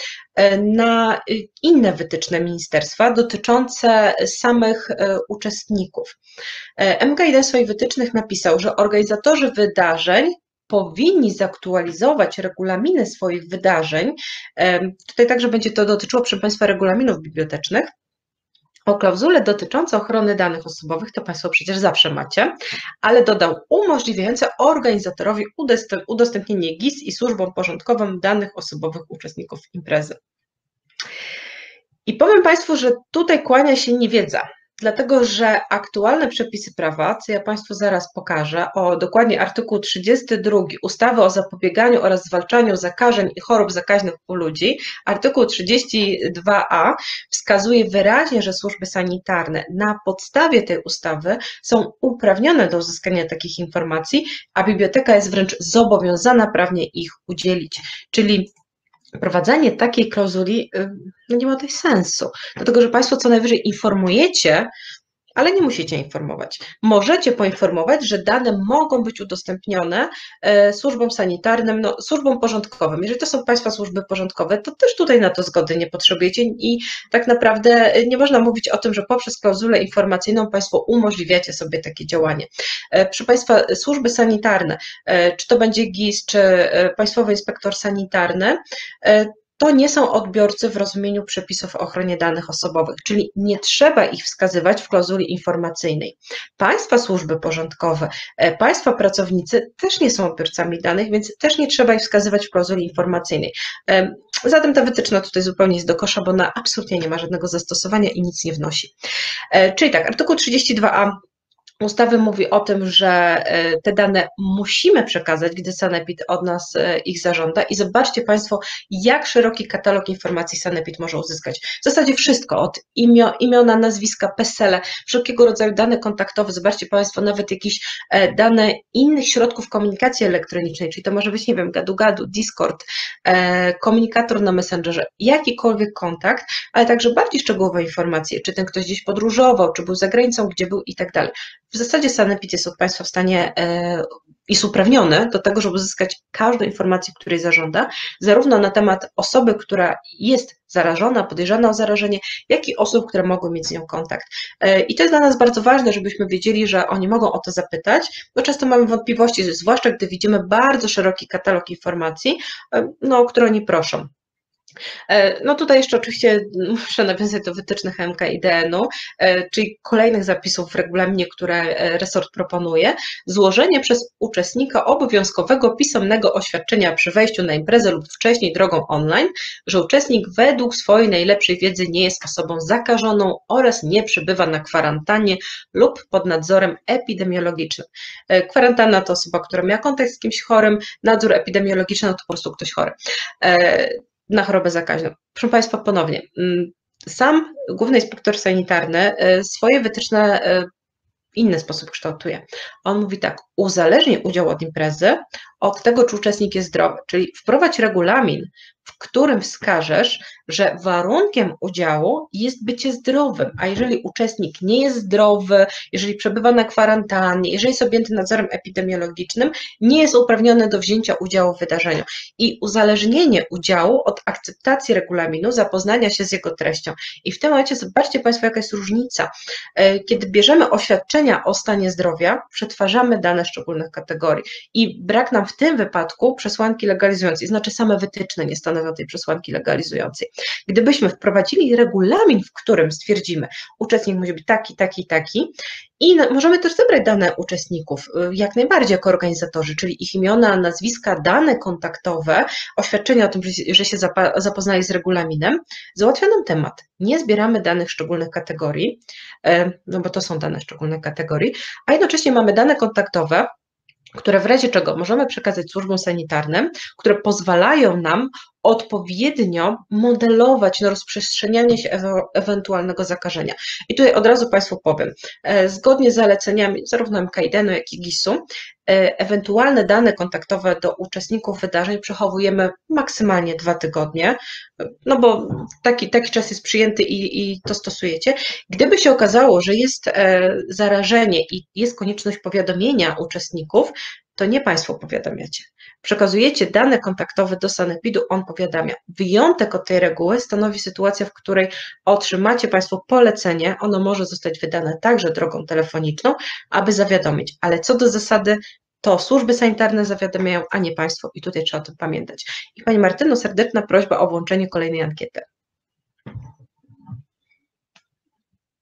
na inne wytyczne ministerstwa dotyczące samych uczestników. MKiDen w swoich wytycznych napisał, że organizatorzy wydarzeń powinni zaktualizować regulaminy swoich wydarzeń. Tutaj także będzie to dotyczyło, proszę Państwa, regulaminów bibliotecznych. O klauzule dotyczące ochrony danych osobowych to Państwo przecież zawsze macie, ale dodał umożliwiające organizatorowi udostępnienie GIS i służbom porządkowym danych osobowych uczestników imprezy. I powiem Państwu, że tutaj kłania się niewiedza, dlatego że aktualne przepisy prawa, co ja Państwu zaraz pokażę, dokładnie artykuł 32 ustawy o zapobieganiu oraz zwalczaniu zakażeń i chorób zakaźnych u ludzi, artykuł 32a wskazuje wyraźnie, że służby sanitarne na podstawie tej ustawy są uprawnione do uzyskania takich informacji, a biblioteka jest wręcz zobowiązana prawnie ich udzielić. Czyli wprowadzanie takiej klauzuli nie ma tutaj sensu, dlatego że Państwo co najwyżej informujecie, ale nie musicie informować. Możecie poinformować, że dane mogą być udostępnione służbom sanitarnym, służbom porządkowym. Jeżeli to są Państwa służby porządkowe, to też tutaj na to zgody nie potrzebujecie i tak naprawdę nie można mówić o tym, że poprzez klauzulę informacyjną Państwo umożliwiacie sobie takie działanie. Proszę Państwa, służby sanitarne, czy to będzie GIS, czy Państwowy Inspektor Sanitarny, to nie są odbiorcy w rozumieniu przepisów o ochronie danych osobowych, czyli nie trzeba ich wskazywać w klauzuli informacyjnej. Państwa służby porządkowe, Państwa pracownicy też nie są odbiorcami danych, więc też nie trzeba ich wskazywać w klauzuli informacyjnej. Zatem ta wytyczna tutaj zupełnie jest do kosza, bo ona absolutnie nie ma żadnego zastosowania i nic nie wnosi. Czyli tak, artykuł 32a ustawy mówi o tym, że te dane musimy przekazać, gdy Sanepid od nas ich zażąda i zobaczcie Państwo, jak szeroki katalog informacji Sanepid może uzyskać. W zasadzie wszystko, od imiona, nazwiska, PESEL-e, wszelkiego rodzaju dane kontaktowe, zobaczcie Państwo, nawet jakieś dane innych środków komunikacji elektronicznej, czyli to może być, nie wiem, gadu-gadu, Discord, komunikator na Messengerze, jakikolwiek kontakt, ale także bardziej szczegółowe informacje, czy ten ktoś gdzieś podróżował, czy był za granicą, gdzie był i tak dalej. W zasadzie Sanepid jest od Państwa w stanie jest uprawniony do tego, żeby uzyskać każdą informację, której zażąda, zarówno na temat osoby, która jest zarażona, podejrzana o zarażenie, jak i osób, które mogły mieć z nią kontakt. I to jest dla nas bardzo ważne, żebyśmy wiedzieli, że oni mogą o to zapytać, bo często mamy wątpliwości, zwłaszcza gdy widzimy bardzo szeroki katalog informacji, o które oni proszą. No tutaj jeszcze oczywiście muszę nawiązać do wytycznych MKIDN-u, czyli kolejnych zapisów w regulaminie, które resort proponuje. Złożenie przez uczestnika obowiązkowego pisemnego oświadczenia przy wejściu na imprezę lub wcześniej drogą online, że uczestnik według swojej najlepszej wiedzy nie jest osobą zakażoną oraz nie przebywa na kwarantannie lub pod nadzorem epidemiologicznym. Kwarantanna to osoba, która miała kontakt z kimś chorym, nadzór epidemiologiczny to po prostu ktoś chory na chorobę zakaźną. Proszę Państwa, ponownie, sam Główny Inspektor Sanitarny swoje wytyczne w inny sposób kształtuje. On mówi tak, uzależnij udział od imprezy od tego, czy uczestnik jest zdrowy, czyli wprowadź regulamin, w którym wskażesz, że warunkiem udziału jest bycie zdrowym, a jeżeli uczestnik nie jest zdrowy, jeżeli przebywa na kwarantannie, jeżeli jest objęty nadzorem epidemiologicznym, nie jest uprawniony do wzięcia udziału w wydarzeniu. I uzależnienie udziału od akceptacji regulaminu, zapoznania się z jego treścią. I w tym momencie zobaczcie Państwo, jaka jest różnica. Kiedy bierzemy oświadczenia o stanie zdrowia, przetwarzamy dane szczególnych kategorii i brak nam w tym wypadku przesłanki legalizującej, znaczy same wytyczne nie stanowią tej przesłanki legalizującej. Gdybyśmy wprowadzili regulamin, w którym stwierdzimy, uczestnik musi być taki, taki, taki i możemy też zebrać dane uczestników, jak najbardziej jako organizatorzy, czyli ich imiona, nazwiska, dane kontaktowe, oświadczenia o tym, że się zapoznali z regulaminem, załatwia nam temat. Nie zbieramy danych szczególnych kategorii, no bo to są dane szczególnych kategorii, a jednocześnie mamy dane kontaktowe, które w razie czego możemy przekazać służbom sanitarnym, które pozwalają nam odpowiednio modelować na rozprzestrzenianie się ewentualnego zakażenia. I tutaj od razu Państwu powiem, zgodnie z zaleceniami zarówno MKIDN-u, jak i GIS-u, ewentualne dane kontaktowe do uczestników wydarzeń przechowujemy maksymalnie 2 tygodnie, no bo taki czas jest przyjęty i to stosujecie. Gdyby się okazało, że jest zarażenie i jest konieczność powiadomienia uczestników, to nie Państwo powiadamiacie. Przekazujecie dane kontaktowe do Sanepidu, on powiadamia. Wyjątek od tej reguły stanowi sytuacja, w której otrzymacie Państwo polecenie, ono może zostać wydane także drogą telefoniczną, aby zawiadomić, ale co do zasady to służby sanitarne zawiadamiają, a nie Państwo i tutaj trzeba o tym pamiętać. I Pani Martyno, serdeczna prośba o włączenie kolejnej ankiety.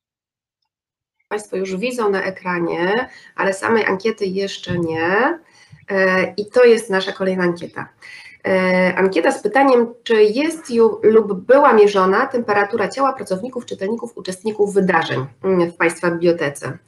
Państwo już widzą na ekranie, ale samej ankiety jeszcze nie. I to jest nasza kolejna ankieta. Ankieta z pytaniem, czy jest lub była mierzona temperatura ciała pracowników, czytelników, uczestników wydarzeń w Państwa bibliotece.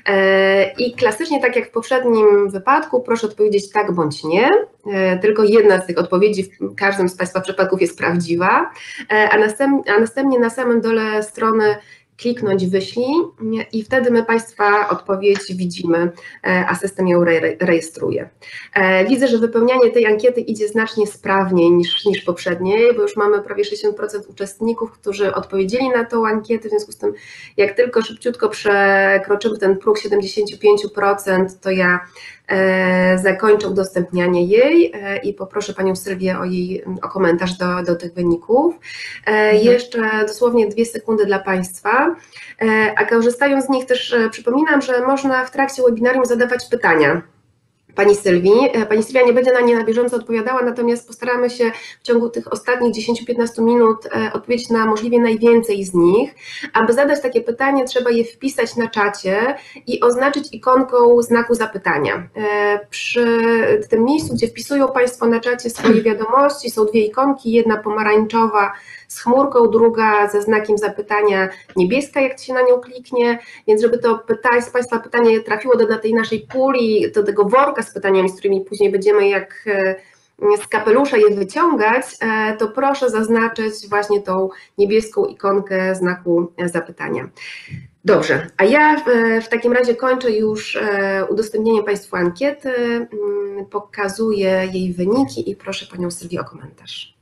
I klasycznie, tak jak w poprzednim wypadku, proszę odpowiedzieć tak bądź nie. Tylko jedna z tych odpowiedzi w każdym z Państwa przypadków jest prawdziwa, a następnie na samym dole strony kliknąć wyślij i wtedy my Państwa odpowiedź widzimy, a system ją rejestruje. Widzę, że wypełnianie tej ankiety idzie znacznie sprawniej niż poprzedniej, bo już mamy prawie 60% uczestników, którzy odpowiedzieli na tą ankietę, w związku z tym jak tylko szybciutko przekroczymy ten próg 75%, to ja zakończę udostępnianie jej i poproszę Panią Sylwię o komentarz do tych wyników. Jeszcze dosłownie 2 sekundy dla Państwa, a korzystając z nich też przypominam, że można w trakcie webinarium zadawać pytania Pani Sylwii. Pani Sylwia nie będzie na nie na bieżąco odpowiadała, natomiast postaramy się w ciągu tych ostatnich 10-15 minut odpowiedzieć na możliwie najwięcej z nich. Aby zadać takie pytanie, trzeba je wpisać na czacie i oznaczyć ikonką znaku zapytania. Przy tym miejscu, gdzie wpisują Państwo na czacie swoje wiadomości, są 2 ikonki, jedna pomarańczowa z chmurką, druga ze znakiem zapytania niebieska, jak się na nią kliknie, więc żeby to Państwa pytanie trafiło do tej naszej puli, do tego worka z pytaniami, z którymi później będziemy jak z kapelusza je wyciągać, to proszę zaznaczyć właśnie tą niebieską ikonkę znaku zapytania. Dobrze, a ja w takim razie kończę już udostępnienie Państwu ankiety, pokazuję jej wyniki i proszę Panią Sylwię o komentarz.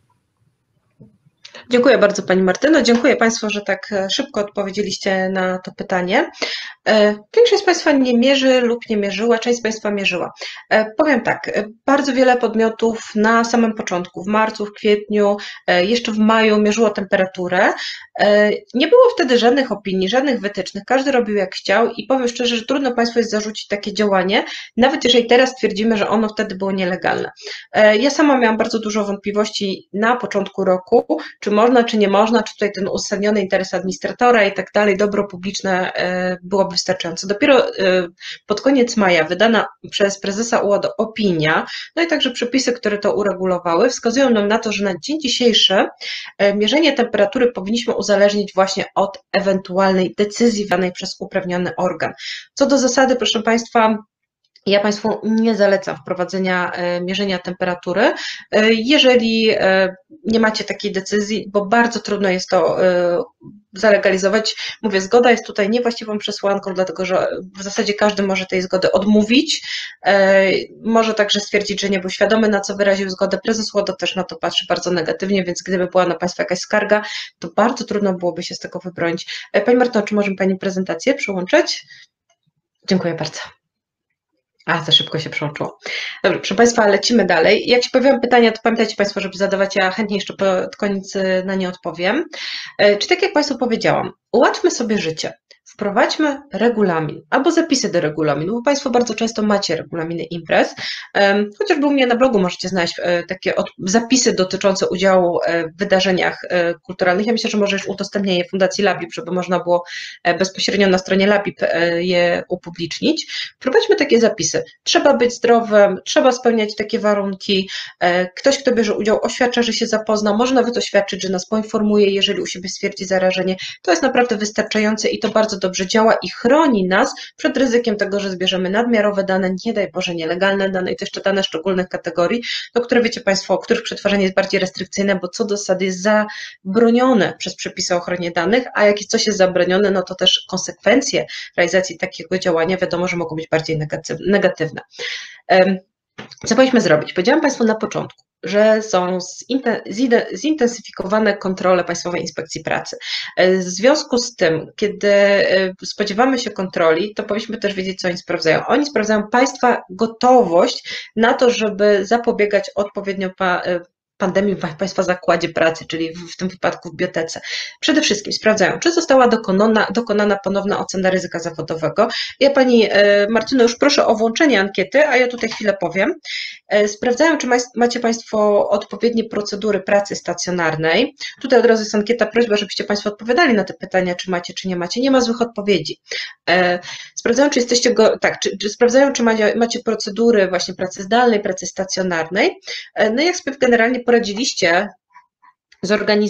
Dziękuję bardzo Pani Martyno, dziękuję Państwu, że tak szybko odpowiedzieliście na to pytanie. Większość z Państwa nie mierzy lub nie mierzyła, część z Państwa mierzyła. Powiem tak, bardzo wiele podmiotów na samym początku, w marcu, w kwietniu, jeszcze w maju mierzyło temperaturę. Nie było wtedy żadnych opinii, żadnych wytycznych, każdy robił jak chciał i powiem szczerze, że trudno Państwu jest zarzucić takie działanie, nawet jeżeli teraz twierdzimy, że ono wtedy było nielegalne. Ja sama miałam bardzo dużo wątpliwości na początku roku, czy można, czy nie można, czy tutaj ten uzasadniony interes administratora i tak dalej, dobro publiczne byłoby wystarczające. Dopiero pod koniec maja wydana przez prezesa UODO opinia, no i także przepisy, które to uregulowały, wskazują nam na to, że na dzień dzisiejszy mierzenie temperatury powinniśmy uzależnić właśnie od ewentualnej decyzji wydanej przez uprawniony organ. Co do zasady, proszę Państwa, ja Państwu nie zalecam wprowadzenia mierzenia temperatury, jeżeli nie macie takiej decyzji, bo bardzo trudno jest to zalegalizować. Mówię, zgoda jest tutaj niewłaściwą przesłanką, dlatego że w zasadzie każdy może tej zgody odmówić. Może także stwierdzić, że nie był świadomy, na co wyraził zgodę. Prezes UODO też na to patrzy bardzo negatywnie, więc gdyby była na Państwa jakaś skarga, to bardzo trudno byłoby się z tego wybronić. Pani Martyno, czy możemy Pani prezentację przyłączyć? Dziękuję bardzo. Za szybko się przełączyło. Dobrze, proszę Państwa, lecimy dalej. Jak się pojawiają pytania, to pamiętajcie Państwo, żeby zadawać, ja chętnie jeszcze pod koniec na nie odpowiem. Czy tak jak Państwu powiedziałam, ułatwmy sobie życie. Wprowadźmy regulamin albo zapisy do regulaminu, bo Państwo bardzo często macie regulaminy imprez, chociażby u mnie na blogu możecie znaleźć takie zapisy dotyczące udziału w wydarzeniach kulturalnych. Ja myślę, że może już udostępnię je Fundacji LABIB, żeby można było bezpośrednio na stronie LABIB je upublicznić. Wprowadźmy takie zapisy. Trzeba być zdrowym, trzeba spełniać takie warunki. Ktoś, kto bierze udział, oświadcza, że się zapozna, może nawet oświadczyć, że nas poinformuje, jeżeli u siebie stwierdzi zarażenie. To jest naprawdę wystarczające i to bardzo dobrze działa i chroni nas przed ryzykiem tego, że zbierzemy nadmiarowe dane, nie daj Boże nielegalne dane i to jeszcze dane szczególnych kategorii, do których wiecie Państwo, o których przetwarzanie jest bardziej restrykcyjne, bo co do zasady jest zabronione przez przepisy o ochronie danych, a jak coś jest zabronione, no to też konsekwencje realizacji takiego działania wiadomo, że mogą być bardziej negatywne. Co powinniśmy zrobić? Powiedziałam Państwu na początku, że są zintensyfikowane kontrole Państwowej Inspekcji Pracy. W związku z tym, kiedy spodziewamy się kontroli, to powinniśmy też wiedzieć, co oni sprawdzają. Oni sprawdzają Państwa gotowość na to, żeby zapobiegać odpowiednio pandemii w Państwa zakładzie pracy, czyli w tym wypadku w bibliotece. Przede wszystkim sprawdzają, czy została dokonana ponowna ocena ryzyka zawodowego. Ja Pani Martyno już proszę o włączenie ankiety, a ja tutaj chwilę powiem. Sprawdzają, czy macie Państwo odpowiednie procedury pracy stacjonarnej. Tutaj od razu jest ankieta, prośba, żebyście Państwo odpowiadali na te pytania, czy macie, czy nie macie. Nie ma złych odpowiedzi. Sprawdzają, czy jesteście sprawdzają, czy macie procedury właśnie pracy zdalnej, pracy stacjonarnej. No i jak sobie generalnie poradziliście z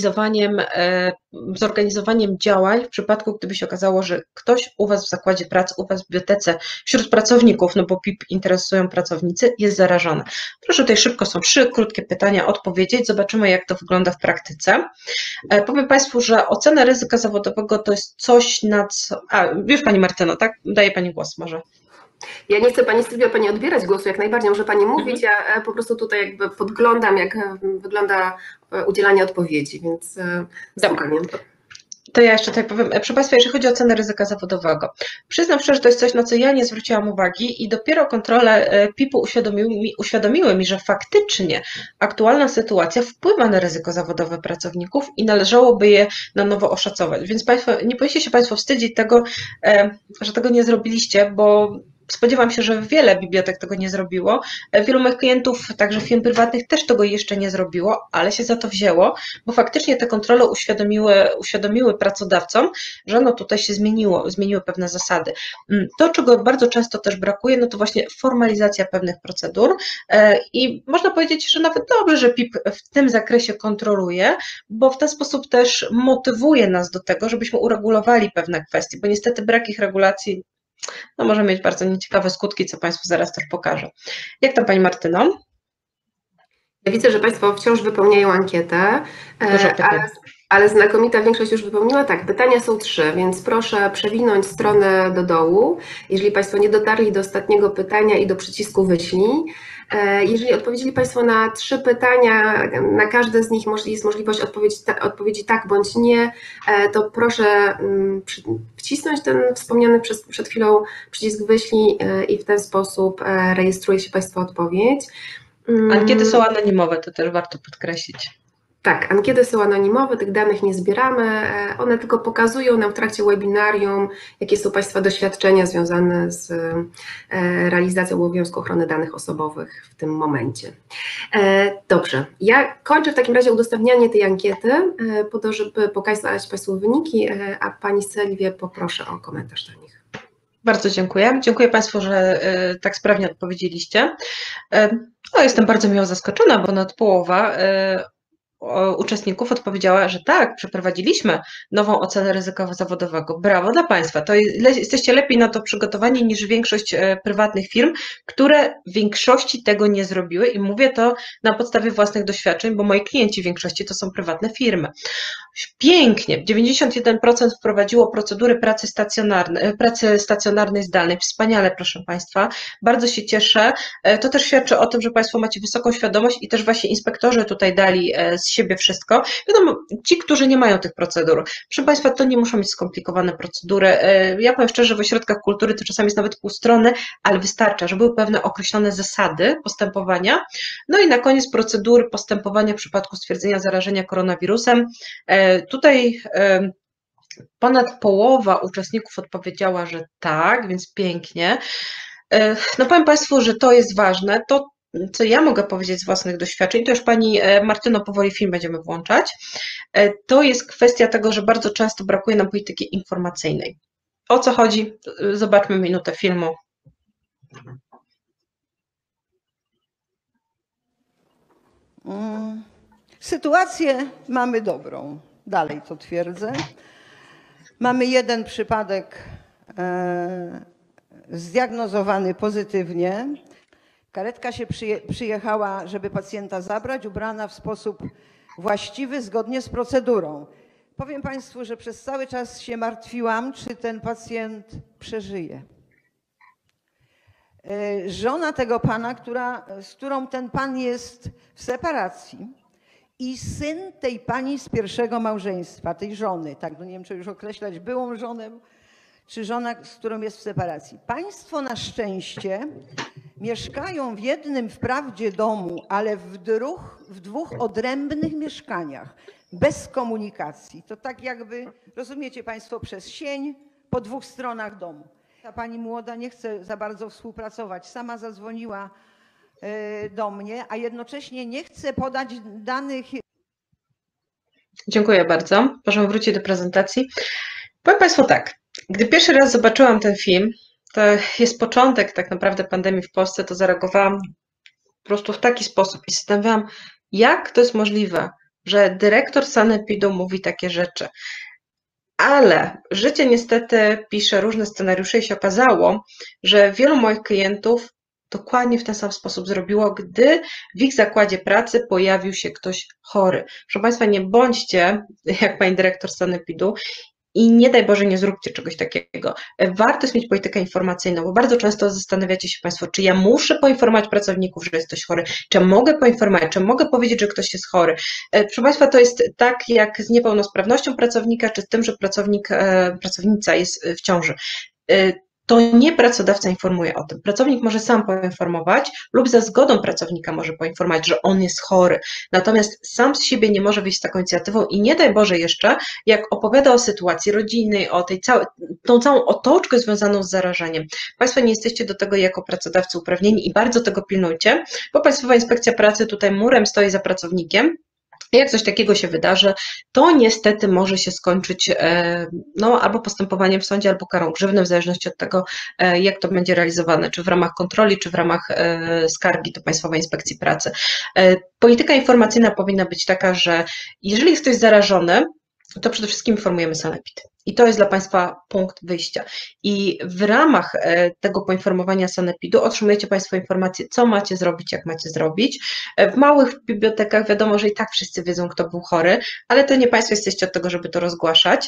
organizowaniem działań w przypadku, gdyby się okazało, że ktoś u Was w zakładzie pracy, u Was w bibliotece, wśród pracowników, no bo PIP interesują pracownicy, jest zarażony. Proszę, tutaj szybko są 3 krótkie pytania odpowiedzieć, zobaczymy, jak to wygląda w praktyce. Powiem Państwu, że ocena ryzyka zawodowego to jest coś, na co... Wiesz Pani Martyno, tak? Daję Pani głos może. Ja nie chcę Pani Sylwio, Pani odbierać głosu, jak najbardziej może Pani mówić, ja po prostu tutaj jakby podglądam, jak wygląda udzielanie odpowiedzi, więc spokojnie. To ja jeszcze tutaj powiem, proszę Państwa, jeżeli chodzi o ocenę ryzyka zawodowego, przyznam szczerze, że to jest coś, na co ja nie zwróciłam uwagi i dopiero kontrole PIP-u uświadomiły mi, że faktycznie aktualna sytuacja wpływa na ryzyko zawodowe pracowników i należałoby je na nowo oszacować. Więc Państwo, nie powinniście się Państwo wstydzić tego, że tego nie zrobiliście, bo spodziewam się, że wiele bibliotek tego nie zrobiło. Wielu moich klientów, także firm prywatnych, też tego jeszcze nie zrobiło, ale się za to wzięło, bo faktycznie te kontrole uświadomiły pracodawcom, że no tutaj się zmieniły pewne zasady. To, czego bardzo często też brakuje, no to właśnie formalizacja pewnych procedur i można powiedzieć, że nawet dobrze, że PIP w tym zakresie kontroluje, bo w ten sposób też motywuje nas do tego, żebyśmy uregulowali pewne kwestie, bo niestety brak ich regulacji no może mieć bardzo nieciekawe skutki, co Państwu zaraz też pokażę. Jak tam Pani Martyno? Ja widzę, że Państwo wciąż wypełniają ankietę, ale znakomita większość już wypełniła. Tak, pytania są 3, więc proszę przewinąć stronę do dołu, jeżeli Państwo nie dotarli do ostatniego pytania i do przycisku wyślij. Jeżeli odpowiedzieli Państwo na 3 pytania, na każde z nich jest możliwość odpowiedzi tak bądź nie, to proszę wcisnąć ten wspomniany przed chwilą przycisk wyślij i w ten sposób rejestruje się Państwa odpowiedź. Ankiety są anonimowe, to też warto podkreślić. Tak, ankiety są anonimowe, tych danych nie zbieramy, one tylko pokazują nam w trakcie webinarium, jakie są Państwa doświadczenia związane z realizacją obowiązku ochrony danych osobowych w tym momencie. Dobrze, ja kończę w takim razie udostępnianie tej ankiety po to, żeby pokazać Państwu wyniki, a Pani Sylwię poproszę o komentarz do nich. Bardzo dziękuję. Dziękuję Państwu, że tak sprawnie odpowiedzieliście. No, jestem bardzo miło zaskoczona, bo ponad połowa uczestników odpowiedziała, że tak, przeprowadziliśmy nową ocenę ryzyka zawodowego. Brawo dla Państwa. To jesteście lepiej na to przygotowani niż większość prywatnych firm, które w większości tego nie zrobiły i mówię to na podstawie własnych doświadczeń, bo moi klienci w większości to są prywatne firmy. Pięknie, 91% wprowadziło procedury pracy stacjonarnej zdalnej. Wspaniale, proszę Państwa. Bardzo się cieszę. To też świadczy o tym, że Państwo macie wysoką świadomość i też właśnie inspektorzy tutaj dali z siebie wszystko. Wiadomo, ci, którzy nie mają tych procedur. Proszę Państwa, to nie muszą mieć skomplikowane procedury. Ja powiem szczerze, w ośrodkach kultury to czasami jest nawet pół strony, ale wystarcza, że były pewne określone zasady postępowania. No i na koniec procedury postępowania w przypadku stwierdzenia zarażenia koronawirusem. Tutaj ponad połowa uczestników odpowiedziała, że tak, więc pięknie. No powiem Państwu, że to jest ważne. To, co ja mogę powiedzieć z własnych doświadczeń, to już Pani Martyno, powoli film będziemy włączać, to jest kwestia tego, że bardzo często brakuje nam polityki informacyjnej. O co chodzi? Zobaczmy minutę filmu. Sytuację mamy dobrą, dalej to twierdzę. Mamy jeden przypadek zdiagnozowany pozytywnie. Karetka się przyjechała, żeby pacjenta zabrać, ubrana w sposób właściwy, zgodnie z procedurą. Powiem Państwu, że przez cały czas się martwiłam, czy ten pacjent przeżyje. Żona tego pana, z którą ten pan jest w separacji, i syn tej pani z pierwszego małżeństwa, tej żony, tak, no nie wiem, czy już określać byłą żonę, czy żona, z którą jest w separacji. Państwo na szczęście mieszkają w jednym wprawdzie domu, ale w dwóch odrębnych mieszkaniach, bez komunikacji. To tak jakby, rozumiecie Państwo, przez sień po dwóch stronach domu. Ta pani młoda nie chce za bardzo współpracować. Sama zadzwoniła do mnie, a jednocześnie nie chce podać danych. Dziękuję bardzo. Możemy wrócić do prezentacji. Powiem Państwu tak, gdy pierwszy raz zobaczyłam ten film, to jest początek tak naprawdę pandemii w Polsce, to zareagowałam po prostu w taki sposób i zastanawiałam, jak to jest możliwe, że dyrektor sanepidu mówi takie rzeczy. Ale życie niestety pisze różne scenariusze i się okazało, że wielu moich klientów dokładnie w ten sam sposób zrobiło, gdy w ich zakładzie pracy pojawił się ktoś chory. Proszę Państwa, nie bądźcie jak pani dyrektor sanepidu i nie daj Boże, nie zróbcie czegoś takiego. Warto jest mieć politykę informacyjną, bo bardzo często zastanawiacie się Państwo, czy ja muszę poinformować pracowników, że jest ktoś chory, czy mogę poinformować, czy mogę powiedzieć, że ktoś jest chory. Proszę Państwa, to jest tak jak z niepełnosprawnością pracownika, czy z tym, że pracownica jest w ciąży. To nie pracodawca informuje o tym. Pracownik może sam poinformować lub za zgodą pracownika może poinformować, że on jest chory. Natomiast sam z siebie nie może wyjść z taką inicjatywą i nie daj Boże jeszcze, jak opowiada o sytuacji rodzinnej, o tą całą otoczkę związaną z zarażeniem. Państwo nie jesteście do tego jako pracodawcy uprawnieni i bardzo tego pilnujcie, bo Państwowa Inspekcja Pracy tutaj murem stoi za pracownikiem. Jak coś takiego się wydarzy, to niestety może się skończyć albo postępowaniem w sądzie, albo karą grzywny, w zależności od tego, jak to będzie realizowane, czy w ramach kontroli, czy w ramach skargi do Państwowej Inspekcji Pracy. Polityka informacyjna powinna być taka, że jeżeli jest ktoś zarażony, to przede wszystkim informujemy sanepid. I to jest dla Państwa punkt wyjścia. I w ramach tego poinformowania sanepidu otrzymujecie Państwo informacje, co macie zrobić, jak macie zrobić. W małych bibliotekach wiadomo, że i tak wszyscy wiedzą, kto był chory, ale to nie Państwo jesteście od tego, żeby to rozgłaszać.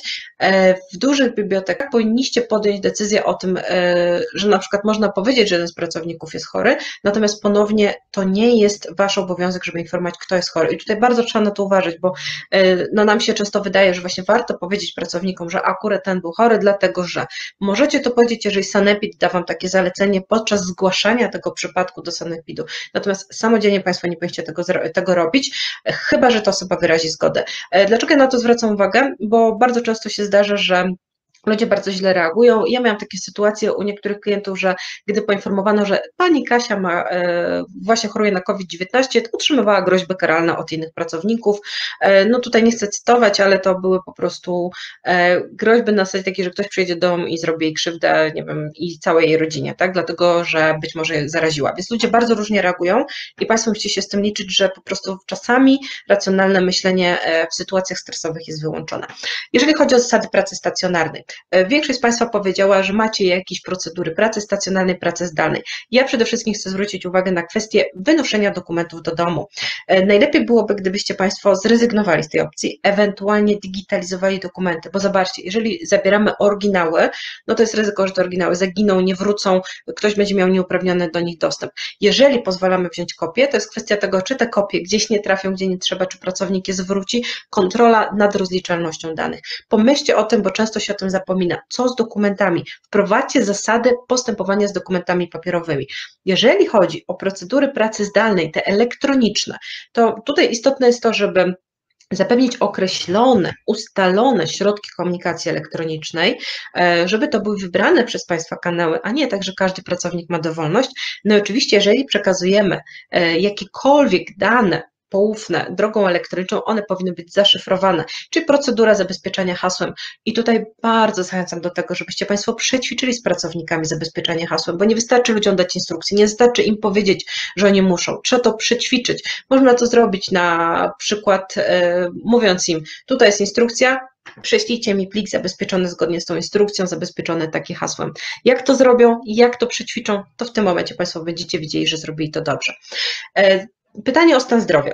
W dużych bibliotekach powinniście podjąć decyzję o tym, że na przykład można powiedzieć, że jeden z pracowników jest chory, natomiast ponownie to nie jest Wasz obowiązek, żeby informować, kto jest chory. I tutaj bardzo trzeba na to uważać, bo nam się często wydaje, że właśnie warto powiedzieć pracownikom, że akurat ten był chory, dlatego że możecie to powiedzieć, jeżeli sanepid da Wam takie zalecenie podczas zgłaszania tego przypadku do sanepidu. Natomiast samodzielnie Państwo nie powinniście tego robić, chyba że ta osoba wyrazi zgodę. Dlaczego ja na to zwracam uwagę? Bo bardzo często się zdarza, że ludzie bardzo źle reagują. Ja miałam takie sytuacje u niektórych klientów, że gdy poinformowano, że pani Kasia właśnie choruje na COVID-19, otrzymywała groźby karalne od innych pracowników. No tutaj nie chcę cytować, ale to były po prostu groźby na zasadzie takiej, że ktoś przyjedzie do domu i zrobi jej krzywdę, nie wiem, i całej jej rodzinie, tak? Dlatego, że być może je zaraziła. Więc ludzie bardzo różnie reagują i Państwo musicie się z tym liczyć, że po prostu czasami racjonalne myślenie w sytuacjach stresowych jest wyłączone. Jeżeli chodzi o zasady pracy stacjonarnej, większość z Państwa powiedziała, że macie jakieś procedury pracy stacjonarnej, pracy zdalnej. Ja przede wszystkim chcę zwrócić uwagę na kwestię wynoszenia dokumentów do domu. Najlepiej byłoby, gdybyście Państwo zrezygnowali z tej opcji, ewentualnie digitalizowali dokumenty, bo zobaczcie, jeżeli zabieramy oryginały, no to jest ryzyko, że te oryginały zaginą, nie wrócą, ktoś będzie miał nieuprawniony do nich dostęp. Jeżeli pozwalamy wziąć kopię, to jest kwestia tego, czy te kopie gdzieś nie trafią, gdzie nie trzeba, czy pracownik je zwróci, kontrola nad rozliczalnością danych. Pomyślcie o tym, bo często się o tym zapomina. Co z dokumentami? Wprowadźcie zasady postępowania z dokumentami papierowymi. Jeżeli chodzi o procedury pracy zdalnej, te elektroniczne, to tutaj istotne jest to, żeby zapewnić określone, ustalone środki komunikacji elektronicznej, żeby to były wybrane przez Państwa kanały, a nie tak, że każdy pracownik ma dowolność. No i oczywiście, jeżeli przekazujemy jakiekolwiek dane poufne drogą elektroniczną, one powinny być zaszyfrowane, czyli procedura zabezpieczenia hasłem. I tutaj bardzo zachęcam do tego, żebyście Państwo przećwiczyli z pracownikami zabezpieczenie hasłem, bo nie wystarczy ludziom dać instrukcję, nie wystarczy im powiedzieć, że oni muszą. Trzeba to przećwiczyć. Można to zrobić na przykład mówiąc im, tutaj jest instrukcja, prześlijcie mi plik zabezpieczony zgodnie z tą instrukcją, zabezpieczony takim hasłem. Jak to zrobią, jak to przećwiczą, to w tym momencie Państwo będziecie widzieli, że zrobili to dobrze. Pytanie o stan zdrowia.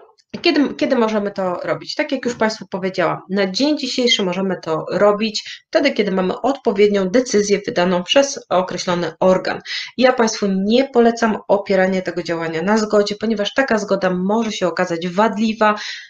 Kiedy możemy to robić? Tak jak już Państwu powiedziałam, na dzień dzisiejszy możemy to robić wtedy, kiedy mamy odpowiednią decyzję wydaną przez określony organ. Ja Państwu nie polecam opierania tego działania na zgodzie, ponieważ taka zgoda może się okazać wadliwa,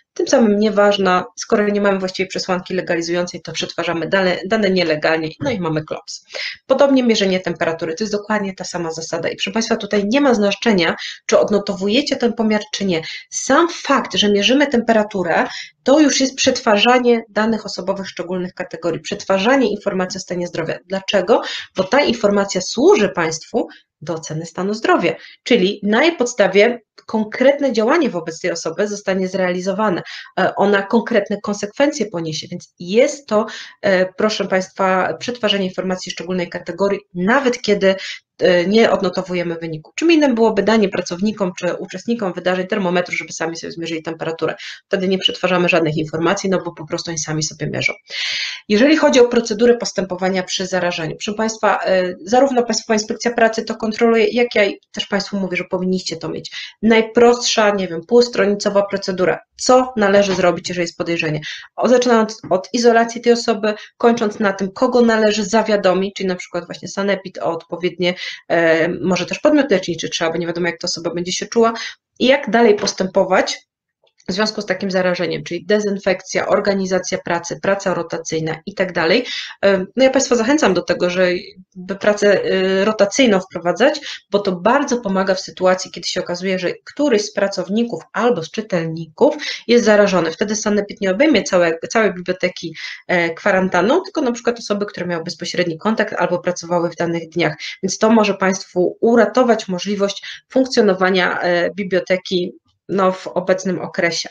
tym samym nieważna. Skoro nie mamy właściwej przesłanki legalizującej, to przetwarzamy dane nielegalnie, no i mamy klops. Podobnie mierzenie temperatury, to jest dokładnie ta sama zasada i proszę Państwa, tutaj nie ma znaczenia, czy odnotowujecie ten pomiar, czy nie. Sam fakt, że mierzymy temperaturę, to już jest przetwarzanie danych osobowych szczególnych kategorii, przetwarzanie informacji o stanie zdrowia. Dlaczego? Bo ta informacja służy Państwu do oceny stanu zdrowia, czyli na jej podstawie konkretne działanie wobec tej osoby zostanie zrealizowane, ona konkretne konsekwencje poniesie, więc jest to, proszę Państwa, przetwarzanie informacji szczególnej kategorii, nawet kiedy nie odnotowujemy wyniku. Czym innym byłoby danie pracownikom czy uczestnikom wydarzeń termometru, żeby sami sobie zmierzyli temperaturę. Wtedy nie przetwarzamy żadnych informacji, no bo po prostu oni sami sobie mierzą. Jeżeli chodzi o procedurę postępowania przy zarażeniu, proszę Państwa, zarówno Państwowa Inspekcja Pracy to kontroluje, jak ja też Państwu mówię, że powinniście to mieć. Najprostsza, nie wiem, półstronicowa procedura. Co należy zrobić, jeżeli jest podejrzenie? Zaczynając od izolacji tej osoby, kończąc na tym, kogo należy zawiadomić, czyli na przykład właśnie sanepid o odpowiednie, może też podmiot leczniczy trzeba, bo nie wiadomo, jak ta osoba będzie się czuła i jak dalej postępować w związku z takim zarażeniem, czyli dezynfekcja, organizacja pracy, praca rotacyjna i tak dalej. No ja Państwa zachęcam do tego, żeby pracę rotacyjną wprowadzać, bo to bardzo pomaga w sytuacji, kiedy się okazuje, że któryś z pracowników albo z czytelników jest zarażony. Wtedy sanepid nie obejmie całej biblioteki kwarantanną, tylko na przykład osoby, które miały bezpośredni kontakt albo pracowały w danych dniach. Więc to może Państwu uratować możliwość funkcjonowania biblioteki w obecnym okresie.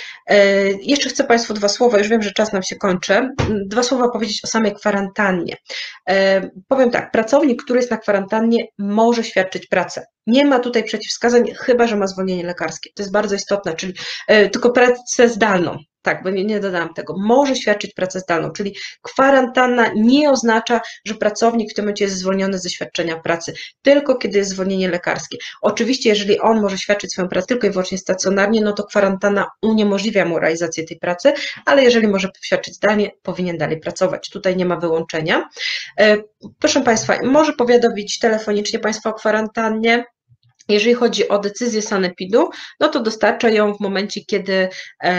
Jeszcze chcę Państwu dwa słowa, już wiem, że czas nam się kończy, dwa słowa powiedzieć o samej kwarantannie. Powiem tak, pracownik, który jest na kwarantannie, może świadczyć pracę. Nie ma tutaj przeciwwskazań, chyba że ma zwolnienie lekarskie. To jest bardzo istotne, czyli tylko pracę zdalną. Tak, bo nie dodałam tego. Może świadczyć pracę zdalną, czyli kwarantanna nie oznacza, że pracownik w tym momencie jest zwolniony ze świadczenia pracy, tylko kiedy jest zwolnienie lekarskie. Oczywiście, jeżeli on może świadczyć swoją pracę tylko i wyłącznie stacjonarnie, no to kwarantanna uniemożliwia mu realizację tej pracy, ale jeżeli może świadczyć zdalnie, powinien dalej pracować. Tutaj nie ma wyłączenia. Proszę Państwa, może powiadomić telefonicznie Państwa o kwarantannie. Jeżeli chodzi o decyzję sanepidu, no to dostarcza ją w momencie, kiedy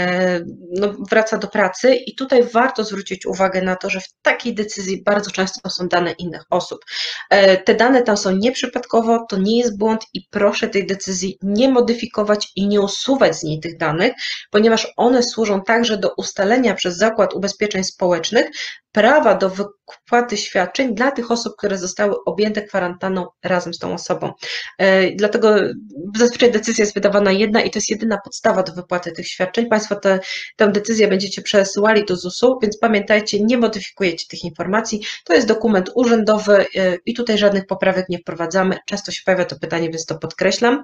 wraca do pracy i tutaj warto zwrócić uwagę na to, że w takiej decyzji bardzo często są dane innych osób. Te dane tam są nieprzypadkowo, to nie jest błąd i proszę tej decyzji nie modyfikować i nie usuwać z niej tych danych, ponieważ one służą także do ustalenia przez Zakład Ubezpieczeń Społecznych prawa do wypłaty świadczeń dla tych osób, które zostały objęte kwarantanną razem z tą osobą. Dlatego zazwyczaj decyzja jest wydawana jedna i to jest jedyna podstawa do wypłaty tych świadczeń. Państwo tę decyzję będziecie przesyłali do ZUS-u, więc pamiętajcie, nie modyfikujecie tych informacji. To jest dokument urzędowy i tutaj żadnych poprawek nie wprowadzamy. Często się pojawia to pytanie, więc to podkreślam.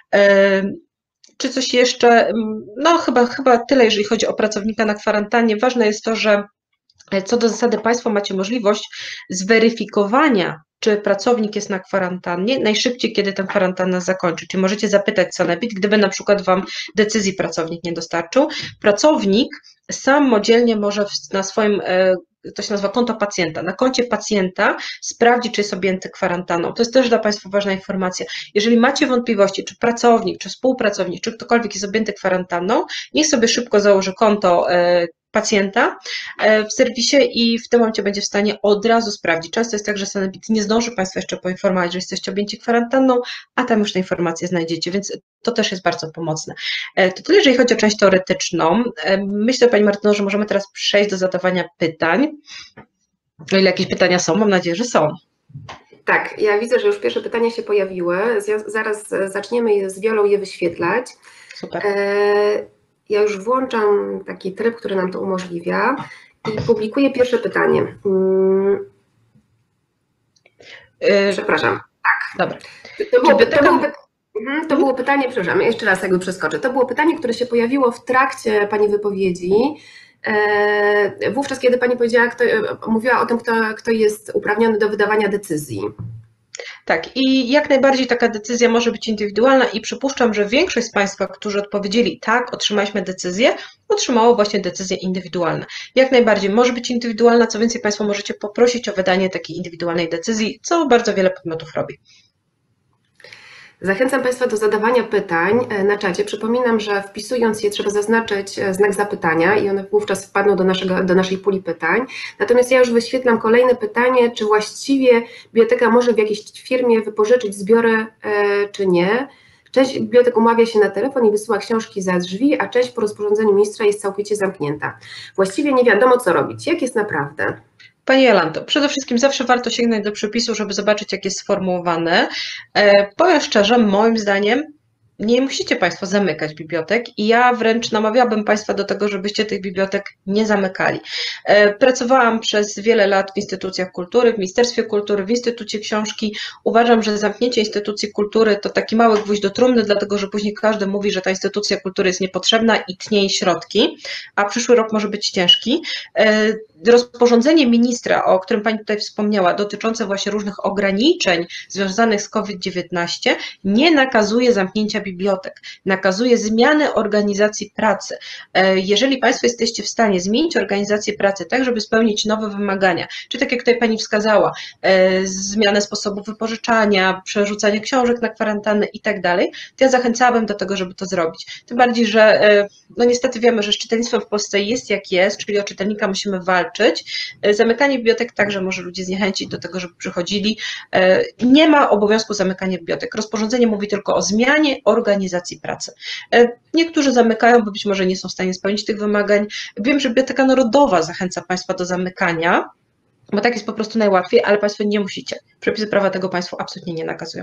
Czy coś jeszcze? No chyba tyle, jeżeli chodzi o pracownika na kwarantannie. Ważne jest to, że co do zasady Państwo macie możliwość zweryfikowania, czy pracownik jest na kwarantannie najszybciej, kiedy tę kwarantannę zakończy. Czyli możecie zapytać sanepid, gdyby na przykład Wam decyzji pracownik nie dostarczył. Pracownik samodzielnie może na swoim, to się nazywa konto pacjenta, na koncie pacjenta sprawdzi, czy jest objęty kwarantanną. To jest też dla Państwa ważna informacja. Jeżeli macie wątpliwości, czy pracownik, czy współpracownik, czy ktokolwiek jest objęty kwarantanną, niech sobie szybko założy konto pacjenta w serwisie i w tym momencie będzie w stanie od razu sprawdzić. Często jest tak, że sanepid nie zdąży Państwa jeszcze poinformować, że jesteście objęci kwarantanną, a tam już te informacje znajdziecie, więc to też jest bardzo pomocne. To tyle, jeżeli chodzi o część teoretyczną. Myślę, Pani Martyno, że możemy teraz przejść do zadawania pytań. O ile jakieś pytania są, mam nadzieję, że są. Tak, ja widzę, że już pierwsze pytania się pojawiły. Zaraz zaczniemy z Wiolą je wyświetlać. Super. Ja już włączam taki tryb, który nam to umożliwia i publikuję pierwsze pytanie. Przepraszam. Tak. Dobra. To było pytanie, przepraszam, jeszcze raz jakby przeskoczę. To było pytanie, które się pojawiło w trakcie Pani wypowiedzi. Wówczas, kiedy Pani mówiła o tym, kto jest uprawniony do wydawania decyzji. Tak, i jak najbardziej taka decyzja może być indywidualna i przypuszczam, że większość z Państwa, którzy odpowiedzieli tak, otrzymaliśmy decyzję, otrzymało właśnie decyzje indywidualne. Jak najbardziej może być indywidualna, co więcej Państwo możecie poprosić o wydanie takiej indywidualnej decyzji, co bardzo wiele podmiotów robi. Zachęcam Państwa do zadawania pytań na czacie. Przypominam, że wpisując je trzeba zaznaczyć znak zapytania i one wówczas wpadną do naszej puli pytań. Natomiast ja już wyświetlam kolejne pytanie, czy właściwie biblioteka może w jakiejś firmie wypożyczyć zbiory, czy nie. Część bibliotek umawia się na telefon i wysyła książki za drzwi, a część po rozporządzeniu ministra jest całkowicie zamknięta. Właściwie nie wiadomo, co robić. Jak jest naprawdę? Pani Jolanto, przede wszystkim zawsze warto sięgnąć do przepisu, żeby zobaczyć, jak jest sformułowane. Powiem szczerze, moim zdaniem nie musicie Państwo zamykać bibliotek i ja wręcz namawiałabym Państwa do tego, żebyście tych bibliotek nie zamykali. Pracowałam przez wiele lat w instytucjach kultury, w Ministerstwie Kultury, w Instytucie Książki. Uważam, że zamknięcie instytucji kultury to taki mały gwóźdź do trumny, dlatego że później każdy mówi, że ta instytucja kultury jest niepotrzebna i tnie jej środki, a przyszły rok może być ciężki. Rozporządzenie ministra, o którym Pani tutaj wspomniała, dotyczące właśnie różnych ograniczeń związanych z COVID-19, nie nakazuje zamknięcia bibliotek, nakazuje zmiany organizacji pracy. Jeżeli Państwo jesteście w stanie zmienić organizację pracy tak, żeby spełnić nowe wymagania, czy tak jak tutaj Pani wskazała, zmianę sposobu wypożyczania, przerzucanie książek na kwarantannę i tak dalej, to ja zachęcałabym do tego, żeby to zrobić. Tym bardziej, że no niestety wiemy, że z czytelnictwem w Polsce jest jak jest, czyli o czytelnika musimy walczyć. Zamykanie bibliotek także może ludzi zniechęcić do tego, żeby przychodzili. Nie ma obowiązku zamykania bibliotek. Rozporządzenie mówi tylko o zmianie organizacji pracy. Niektórzy zamykają, bo być może nie są w stanie spełnić tych wymagań. Wiem, że Biblioteka Narodowa zachęca Państwa do zamykania, bo tak jest po prostu najłatwiej, ale Państwo nie musicie. Przepisy prawa tego Państwu absolutnie nie nakazują.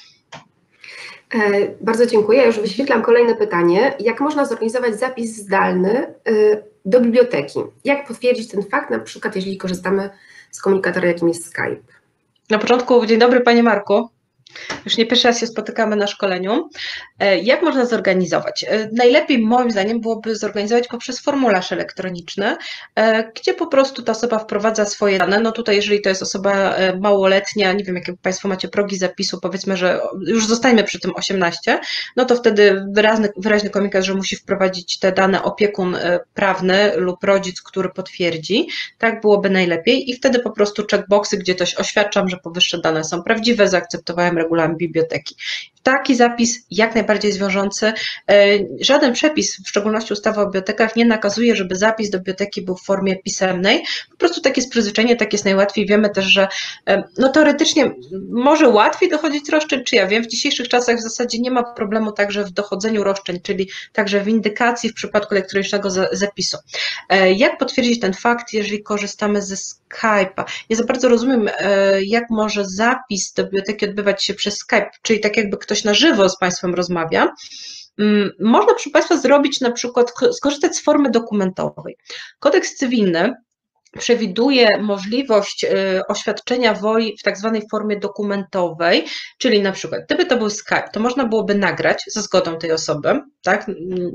Bardzo dziękuję. Ja już wyświetlam kolejne pytanie. Jak można zorganizować zapis zdalny do biblioteki? Jak potwierdzić ten fakt, na przykład jeżeli korzystamy z komunikatora, jakim jest Skype? Na początku, dzień dobry Panie Marku. Już nie pierwszy raz się spotykamy na szkoleniu. Jak można zorganizować? Najlepiej moim zdaniem byłoby zorganizować poprzez formularz elektroniczny, gdzie po prostu ta osoba wprowadza swoje dane. No tutaj jeżeli to jest osoba małoletnia, nie wiem jakie Państwo macie progi zapisu, powiedzmy, że już zostańmy przy tym 18, no to wtedy wyraźny komunikat, że musi wprowadzić te dane opiekun prawny lub rodzic, który potwierdzi. Tak byłoby najlepiej i wtedy po prostu checkboxy, gdzie coś oświadczam, że powyższe dane są prawdziwe, zaakceptowałem regulamin biblioteki. Taki zapis jak najbardziej jest wiążący. Żaden przepis, w szczególności ustawa o bibliotekach, nie nakazuje, żeby zapis do biblioteki był w formie pisemnej. Po prostu takie jest przyzwyczajenie, tak jest najłatwiej. Wiemy też, że no teoretycznie może łatwiej dochodzić roszczeń, czy ja wiem, w dzisiejszych czasach w zasadzie nie ma problemu także w dochodzeniu roszczeń, czyli także w indykacji w przypadku elektronicznego zapisu. Jak potwierdzić ten fakt, jeżeli korzystamy ze Skype'a? Nie za bardzo rozumiem, jak może zapis do biblioteki odbywać się przez Skype, czyli tak jakby ktoś na żywo z Państwem rozmawia. Można, proszę Państwa, zrobić na przykład, skorzystać z formy dokumentowej. Kodeks cywilny przewiduje możliwość oświadczenia woli w tak zwanej formie dokumentowej, czyli na przykład gdyby to był Skype, to można byłoby nagrać za zgodą tej osoby, tak?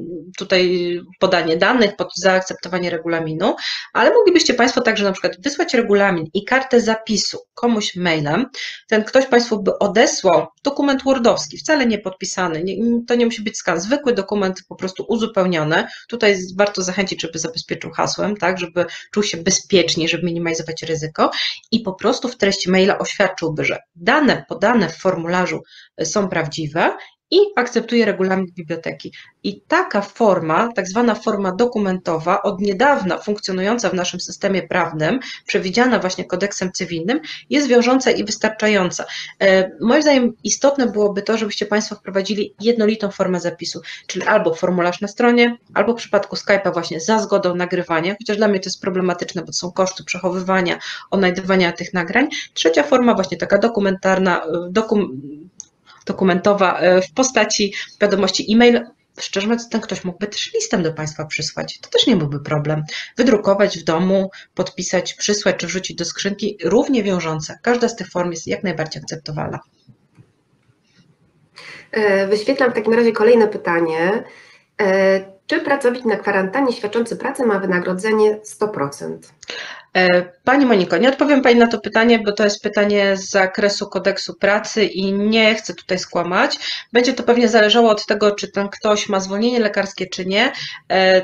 Tutaj podanie danych, pod zaakceptowanie regulaminu, ale moglibyście Państwo także na przykład wysłać regulamin i kartę zapisu komuś mailem, ten ktoś Państwu by odesłał dokument wordowski, wcale nie podpisany, to nie musi być skan, zwykły dokument po prostu uzupełniony, tutaj warto zachęcić, żeby zabezpieczył hasłem, tak, żeby czuł się bezpiecznie, żeby minimalizować ryzyko i po prostu w treści maila oświadczyłby, że dane podane w formularzu są prawdziwe i akceptuje regulamin biblioteki. I taka forma, tak zwana forma dokumentowa, od niedawna funkcjonująca w naszym systemie prawnym, przewidziana właśnie kodeksem cywilnym, jest wiążąca i wystarczająca. Moim zdaniem istotne byłoby to, żebyście Państwo wprowadzili jednolitą formę zapisu, czyli albo formularz na stronie, albo w przypadku Skype'a właśnie za zgodą nagrywania, chociaż dla mnie to jest problematyczne, bo to są koszty przechowywania, odnajdywania tych nagrań. Trzecia forma właśnie taka dokumentarna, dokumentowa w postaci wiadomości e-mail. Szczerze mówiąc, ten ktoś mógłby też listem do Państwa przysłać. To też nie byłby problem. Wydrukować w domu, podpisać, przysłać czy wrzucić do skrzynki, równie wiążące. Każda z tych form jest jak najbardziej akceptowalna. Wyświetlam w takim razie kolejne pytanie. Czy pracownik na kwarantannie świadczący pracę ma wynagrodzenie 100%? Pani Moniko, nie odpowiem Pani na to pytanie, bo to jest pytanie z zakresu kodeksu pracy i nie chcę tutaj skłamać. Będzie to pewnie zależało od tego, czy ten ktoś ma zwolnienie lekarskie, czy nie.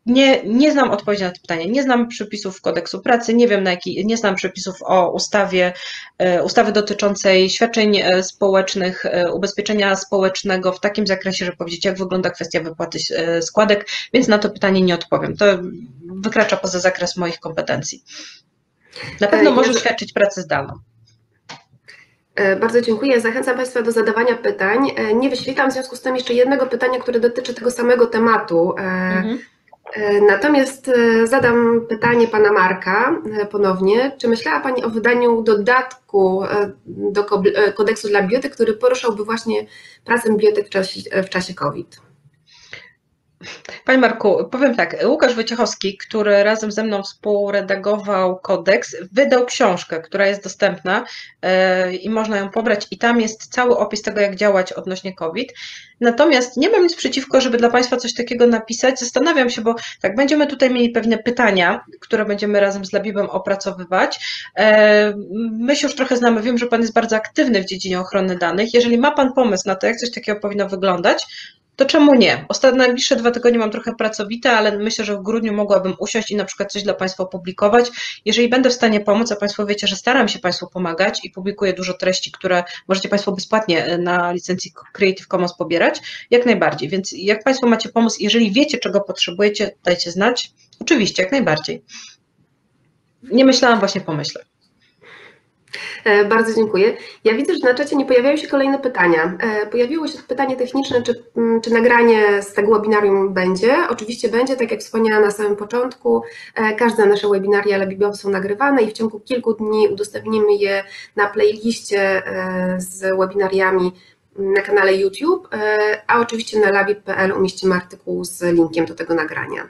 nie znam odpowiedzi na to pytanie. Nie znam przepisów kodeksu pracy, nie wiem nie znam przepisów o ustawy dotyczącej świadczeń społecznych, ubezpieczenia społecznego w takim zakresie, że powiedzieć, jak wygląda kwestia wypłaty składek, więc na to pytanie nie odpowiem. To wykracza poza zakres moich kompetencji. Na pewno może świadczyć pracę zdalną. Bardzo dziękuję. Zachęcam Państwa do zadawania pytań. Nie wyświetlam w związku z tym jeszcze jednego pytania, które dotyczy tego samego tematu. Natomiast zadam pytanie Pana Marka ponownie. Czy myślała Pani o wydaniu dodatku do kodeksu dla bibliotek, który poruszałby właśnie pracę bibliotek w czasie COVID? Panie Marku, powiem tak, Łukasz Wojciechowski, który razem ze mną współredagował kodeks, wydał książkę, która jest dostępna i można ją pobrać i tam jest cały opis tego, jak działać odnośnie COVID. Natomiast nie mam nic przeciwko, żeby dla Państwa coś takiego napisać. Zastanawiam się, bo tak, będziemy tutaj mieli pewne pytania, które będziemy razem z Labibem opracowywać. My się już trochę znamy, wiem, że Pan jest bardzo aktywny w dziedzinie ochrony danych. Jeżeli ma Pan pomysł na to, jak coś takiego powinno wyglądać, to czemu nie? Najbliższe 2 tygodnie mam trochę pracowite, ale myślę, że w grudniu mogłabym usiąść i na przykład coś dla Państwa opublikować. Jeżeli będę w stanie pomóc, a Państwo wiecie, że staram się Państwu pomagać i publikuję dużo treści, które możecie Państwo bezpłatnie na licencji Creative Commons pobierać, jak najbardziej. Więc jak Państwo macie pomysł, jeżeli wiecie, czego potrzebujecie, dajcie znać. Oczywiście, jak najbardziej. Nie myślałam, właśnie pomyślę. Bardzo dziękuję. Ja widzę, że na czacie nie pojawiają się kolejne pytania. Pojawiło się pytanie techniczne, czy nagranie z tego webinarium będzie. Oczywiście będzie, tak jak wspomniałam na samym początku. Każde nasze webinaria Labibiowe są nagrywane i w ciągu kilku dni udostępnimy je na playliście z webinariami na kanale YouTube, a oczywiście na labib.pl umieścimy artykuł z linkiem do tego nagrania.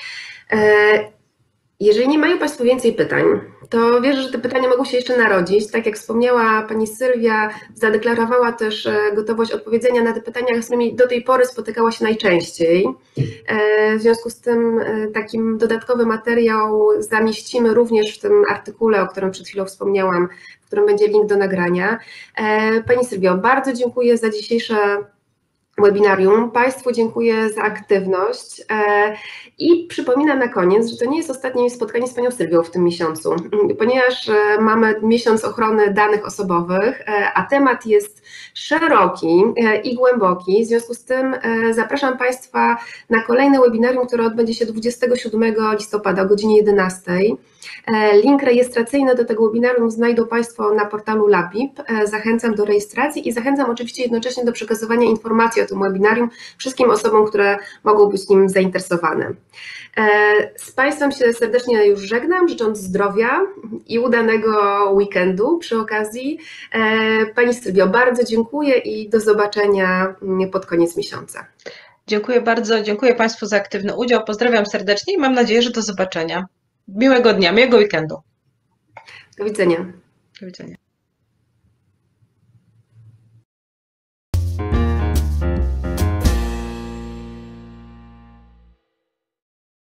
Jeżeli nie mają Państwo więcej pytań, to wierzę, że te pytania mogą się jeszcze narodzić. Tak jak wspomniała Pani Sylwia, zadeklarowała też gotowość odpowiedzenia na te pytania, z którymi do tej pory spotykała się najczęściej. W związku z tym takim dodatkowy materiał zamieścimy również w tym artykule, o którym przed chwilą wspomniałam, w którym będzie link do nagrania. Pani Sylwio, bardzo dziękuję za dzisiejsze webinarium. Państwu dziękuję za aktywność i przypominam na koniec, że to nie jest ostatnie spotkanie z Panią Sylwią w tym miesiącu, ponieważ mamy miesiąc ochrony danych osobowych, a temat jest szeroki i głęboki. W związku z tym zapraszam Państwa na kolejne webinarium, które odbędzie się 27 listopada o godzinie 11. Link rejestracyjny do tego webinarium znajdą Państwo na portalu Labib. Zachęcam do rejestracji i zachęcam oczywiście jednocześnie do przekazywania informacji o tym webinarium wszystkim osobom, które mogą być nim zainteresowane. Z Państwem się serdecznie już żegnam, życząc zdrowia i udanego weekendu przy okazji. Pani Sylwio, bardzo dziękuję i do zobaczenia pod koniec miesiąca. Dziękuję bardzo, dziękuję Państwu za aktywny udział, pozdrawiam serdecznie i mam nadzieję, że do zobaczenia. Miłego dnia, miłego weekendu. Do widzenia. Do widzenia.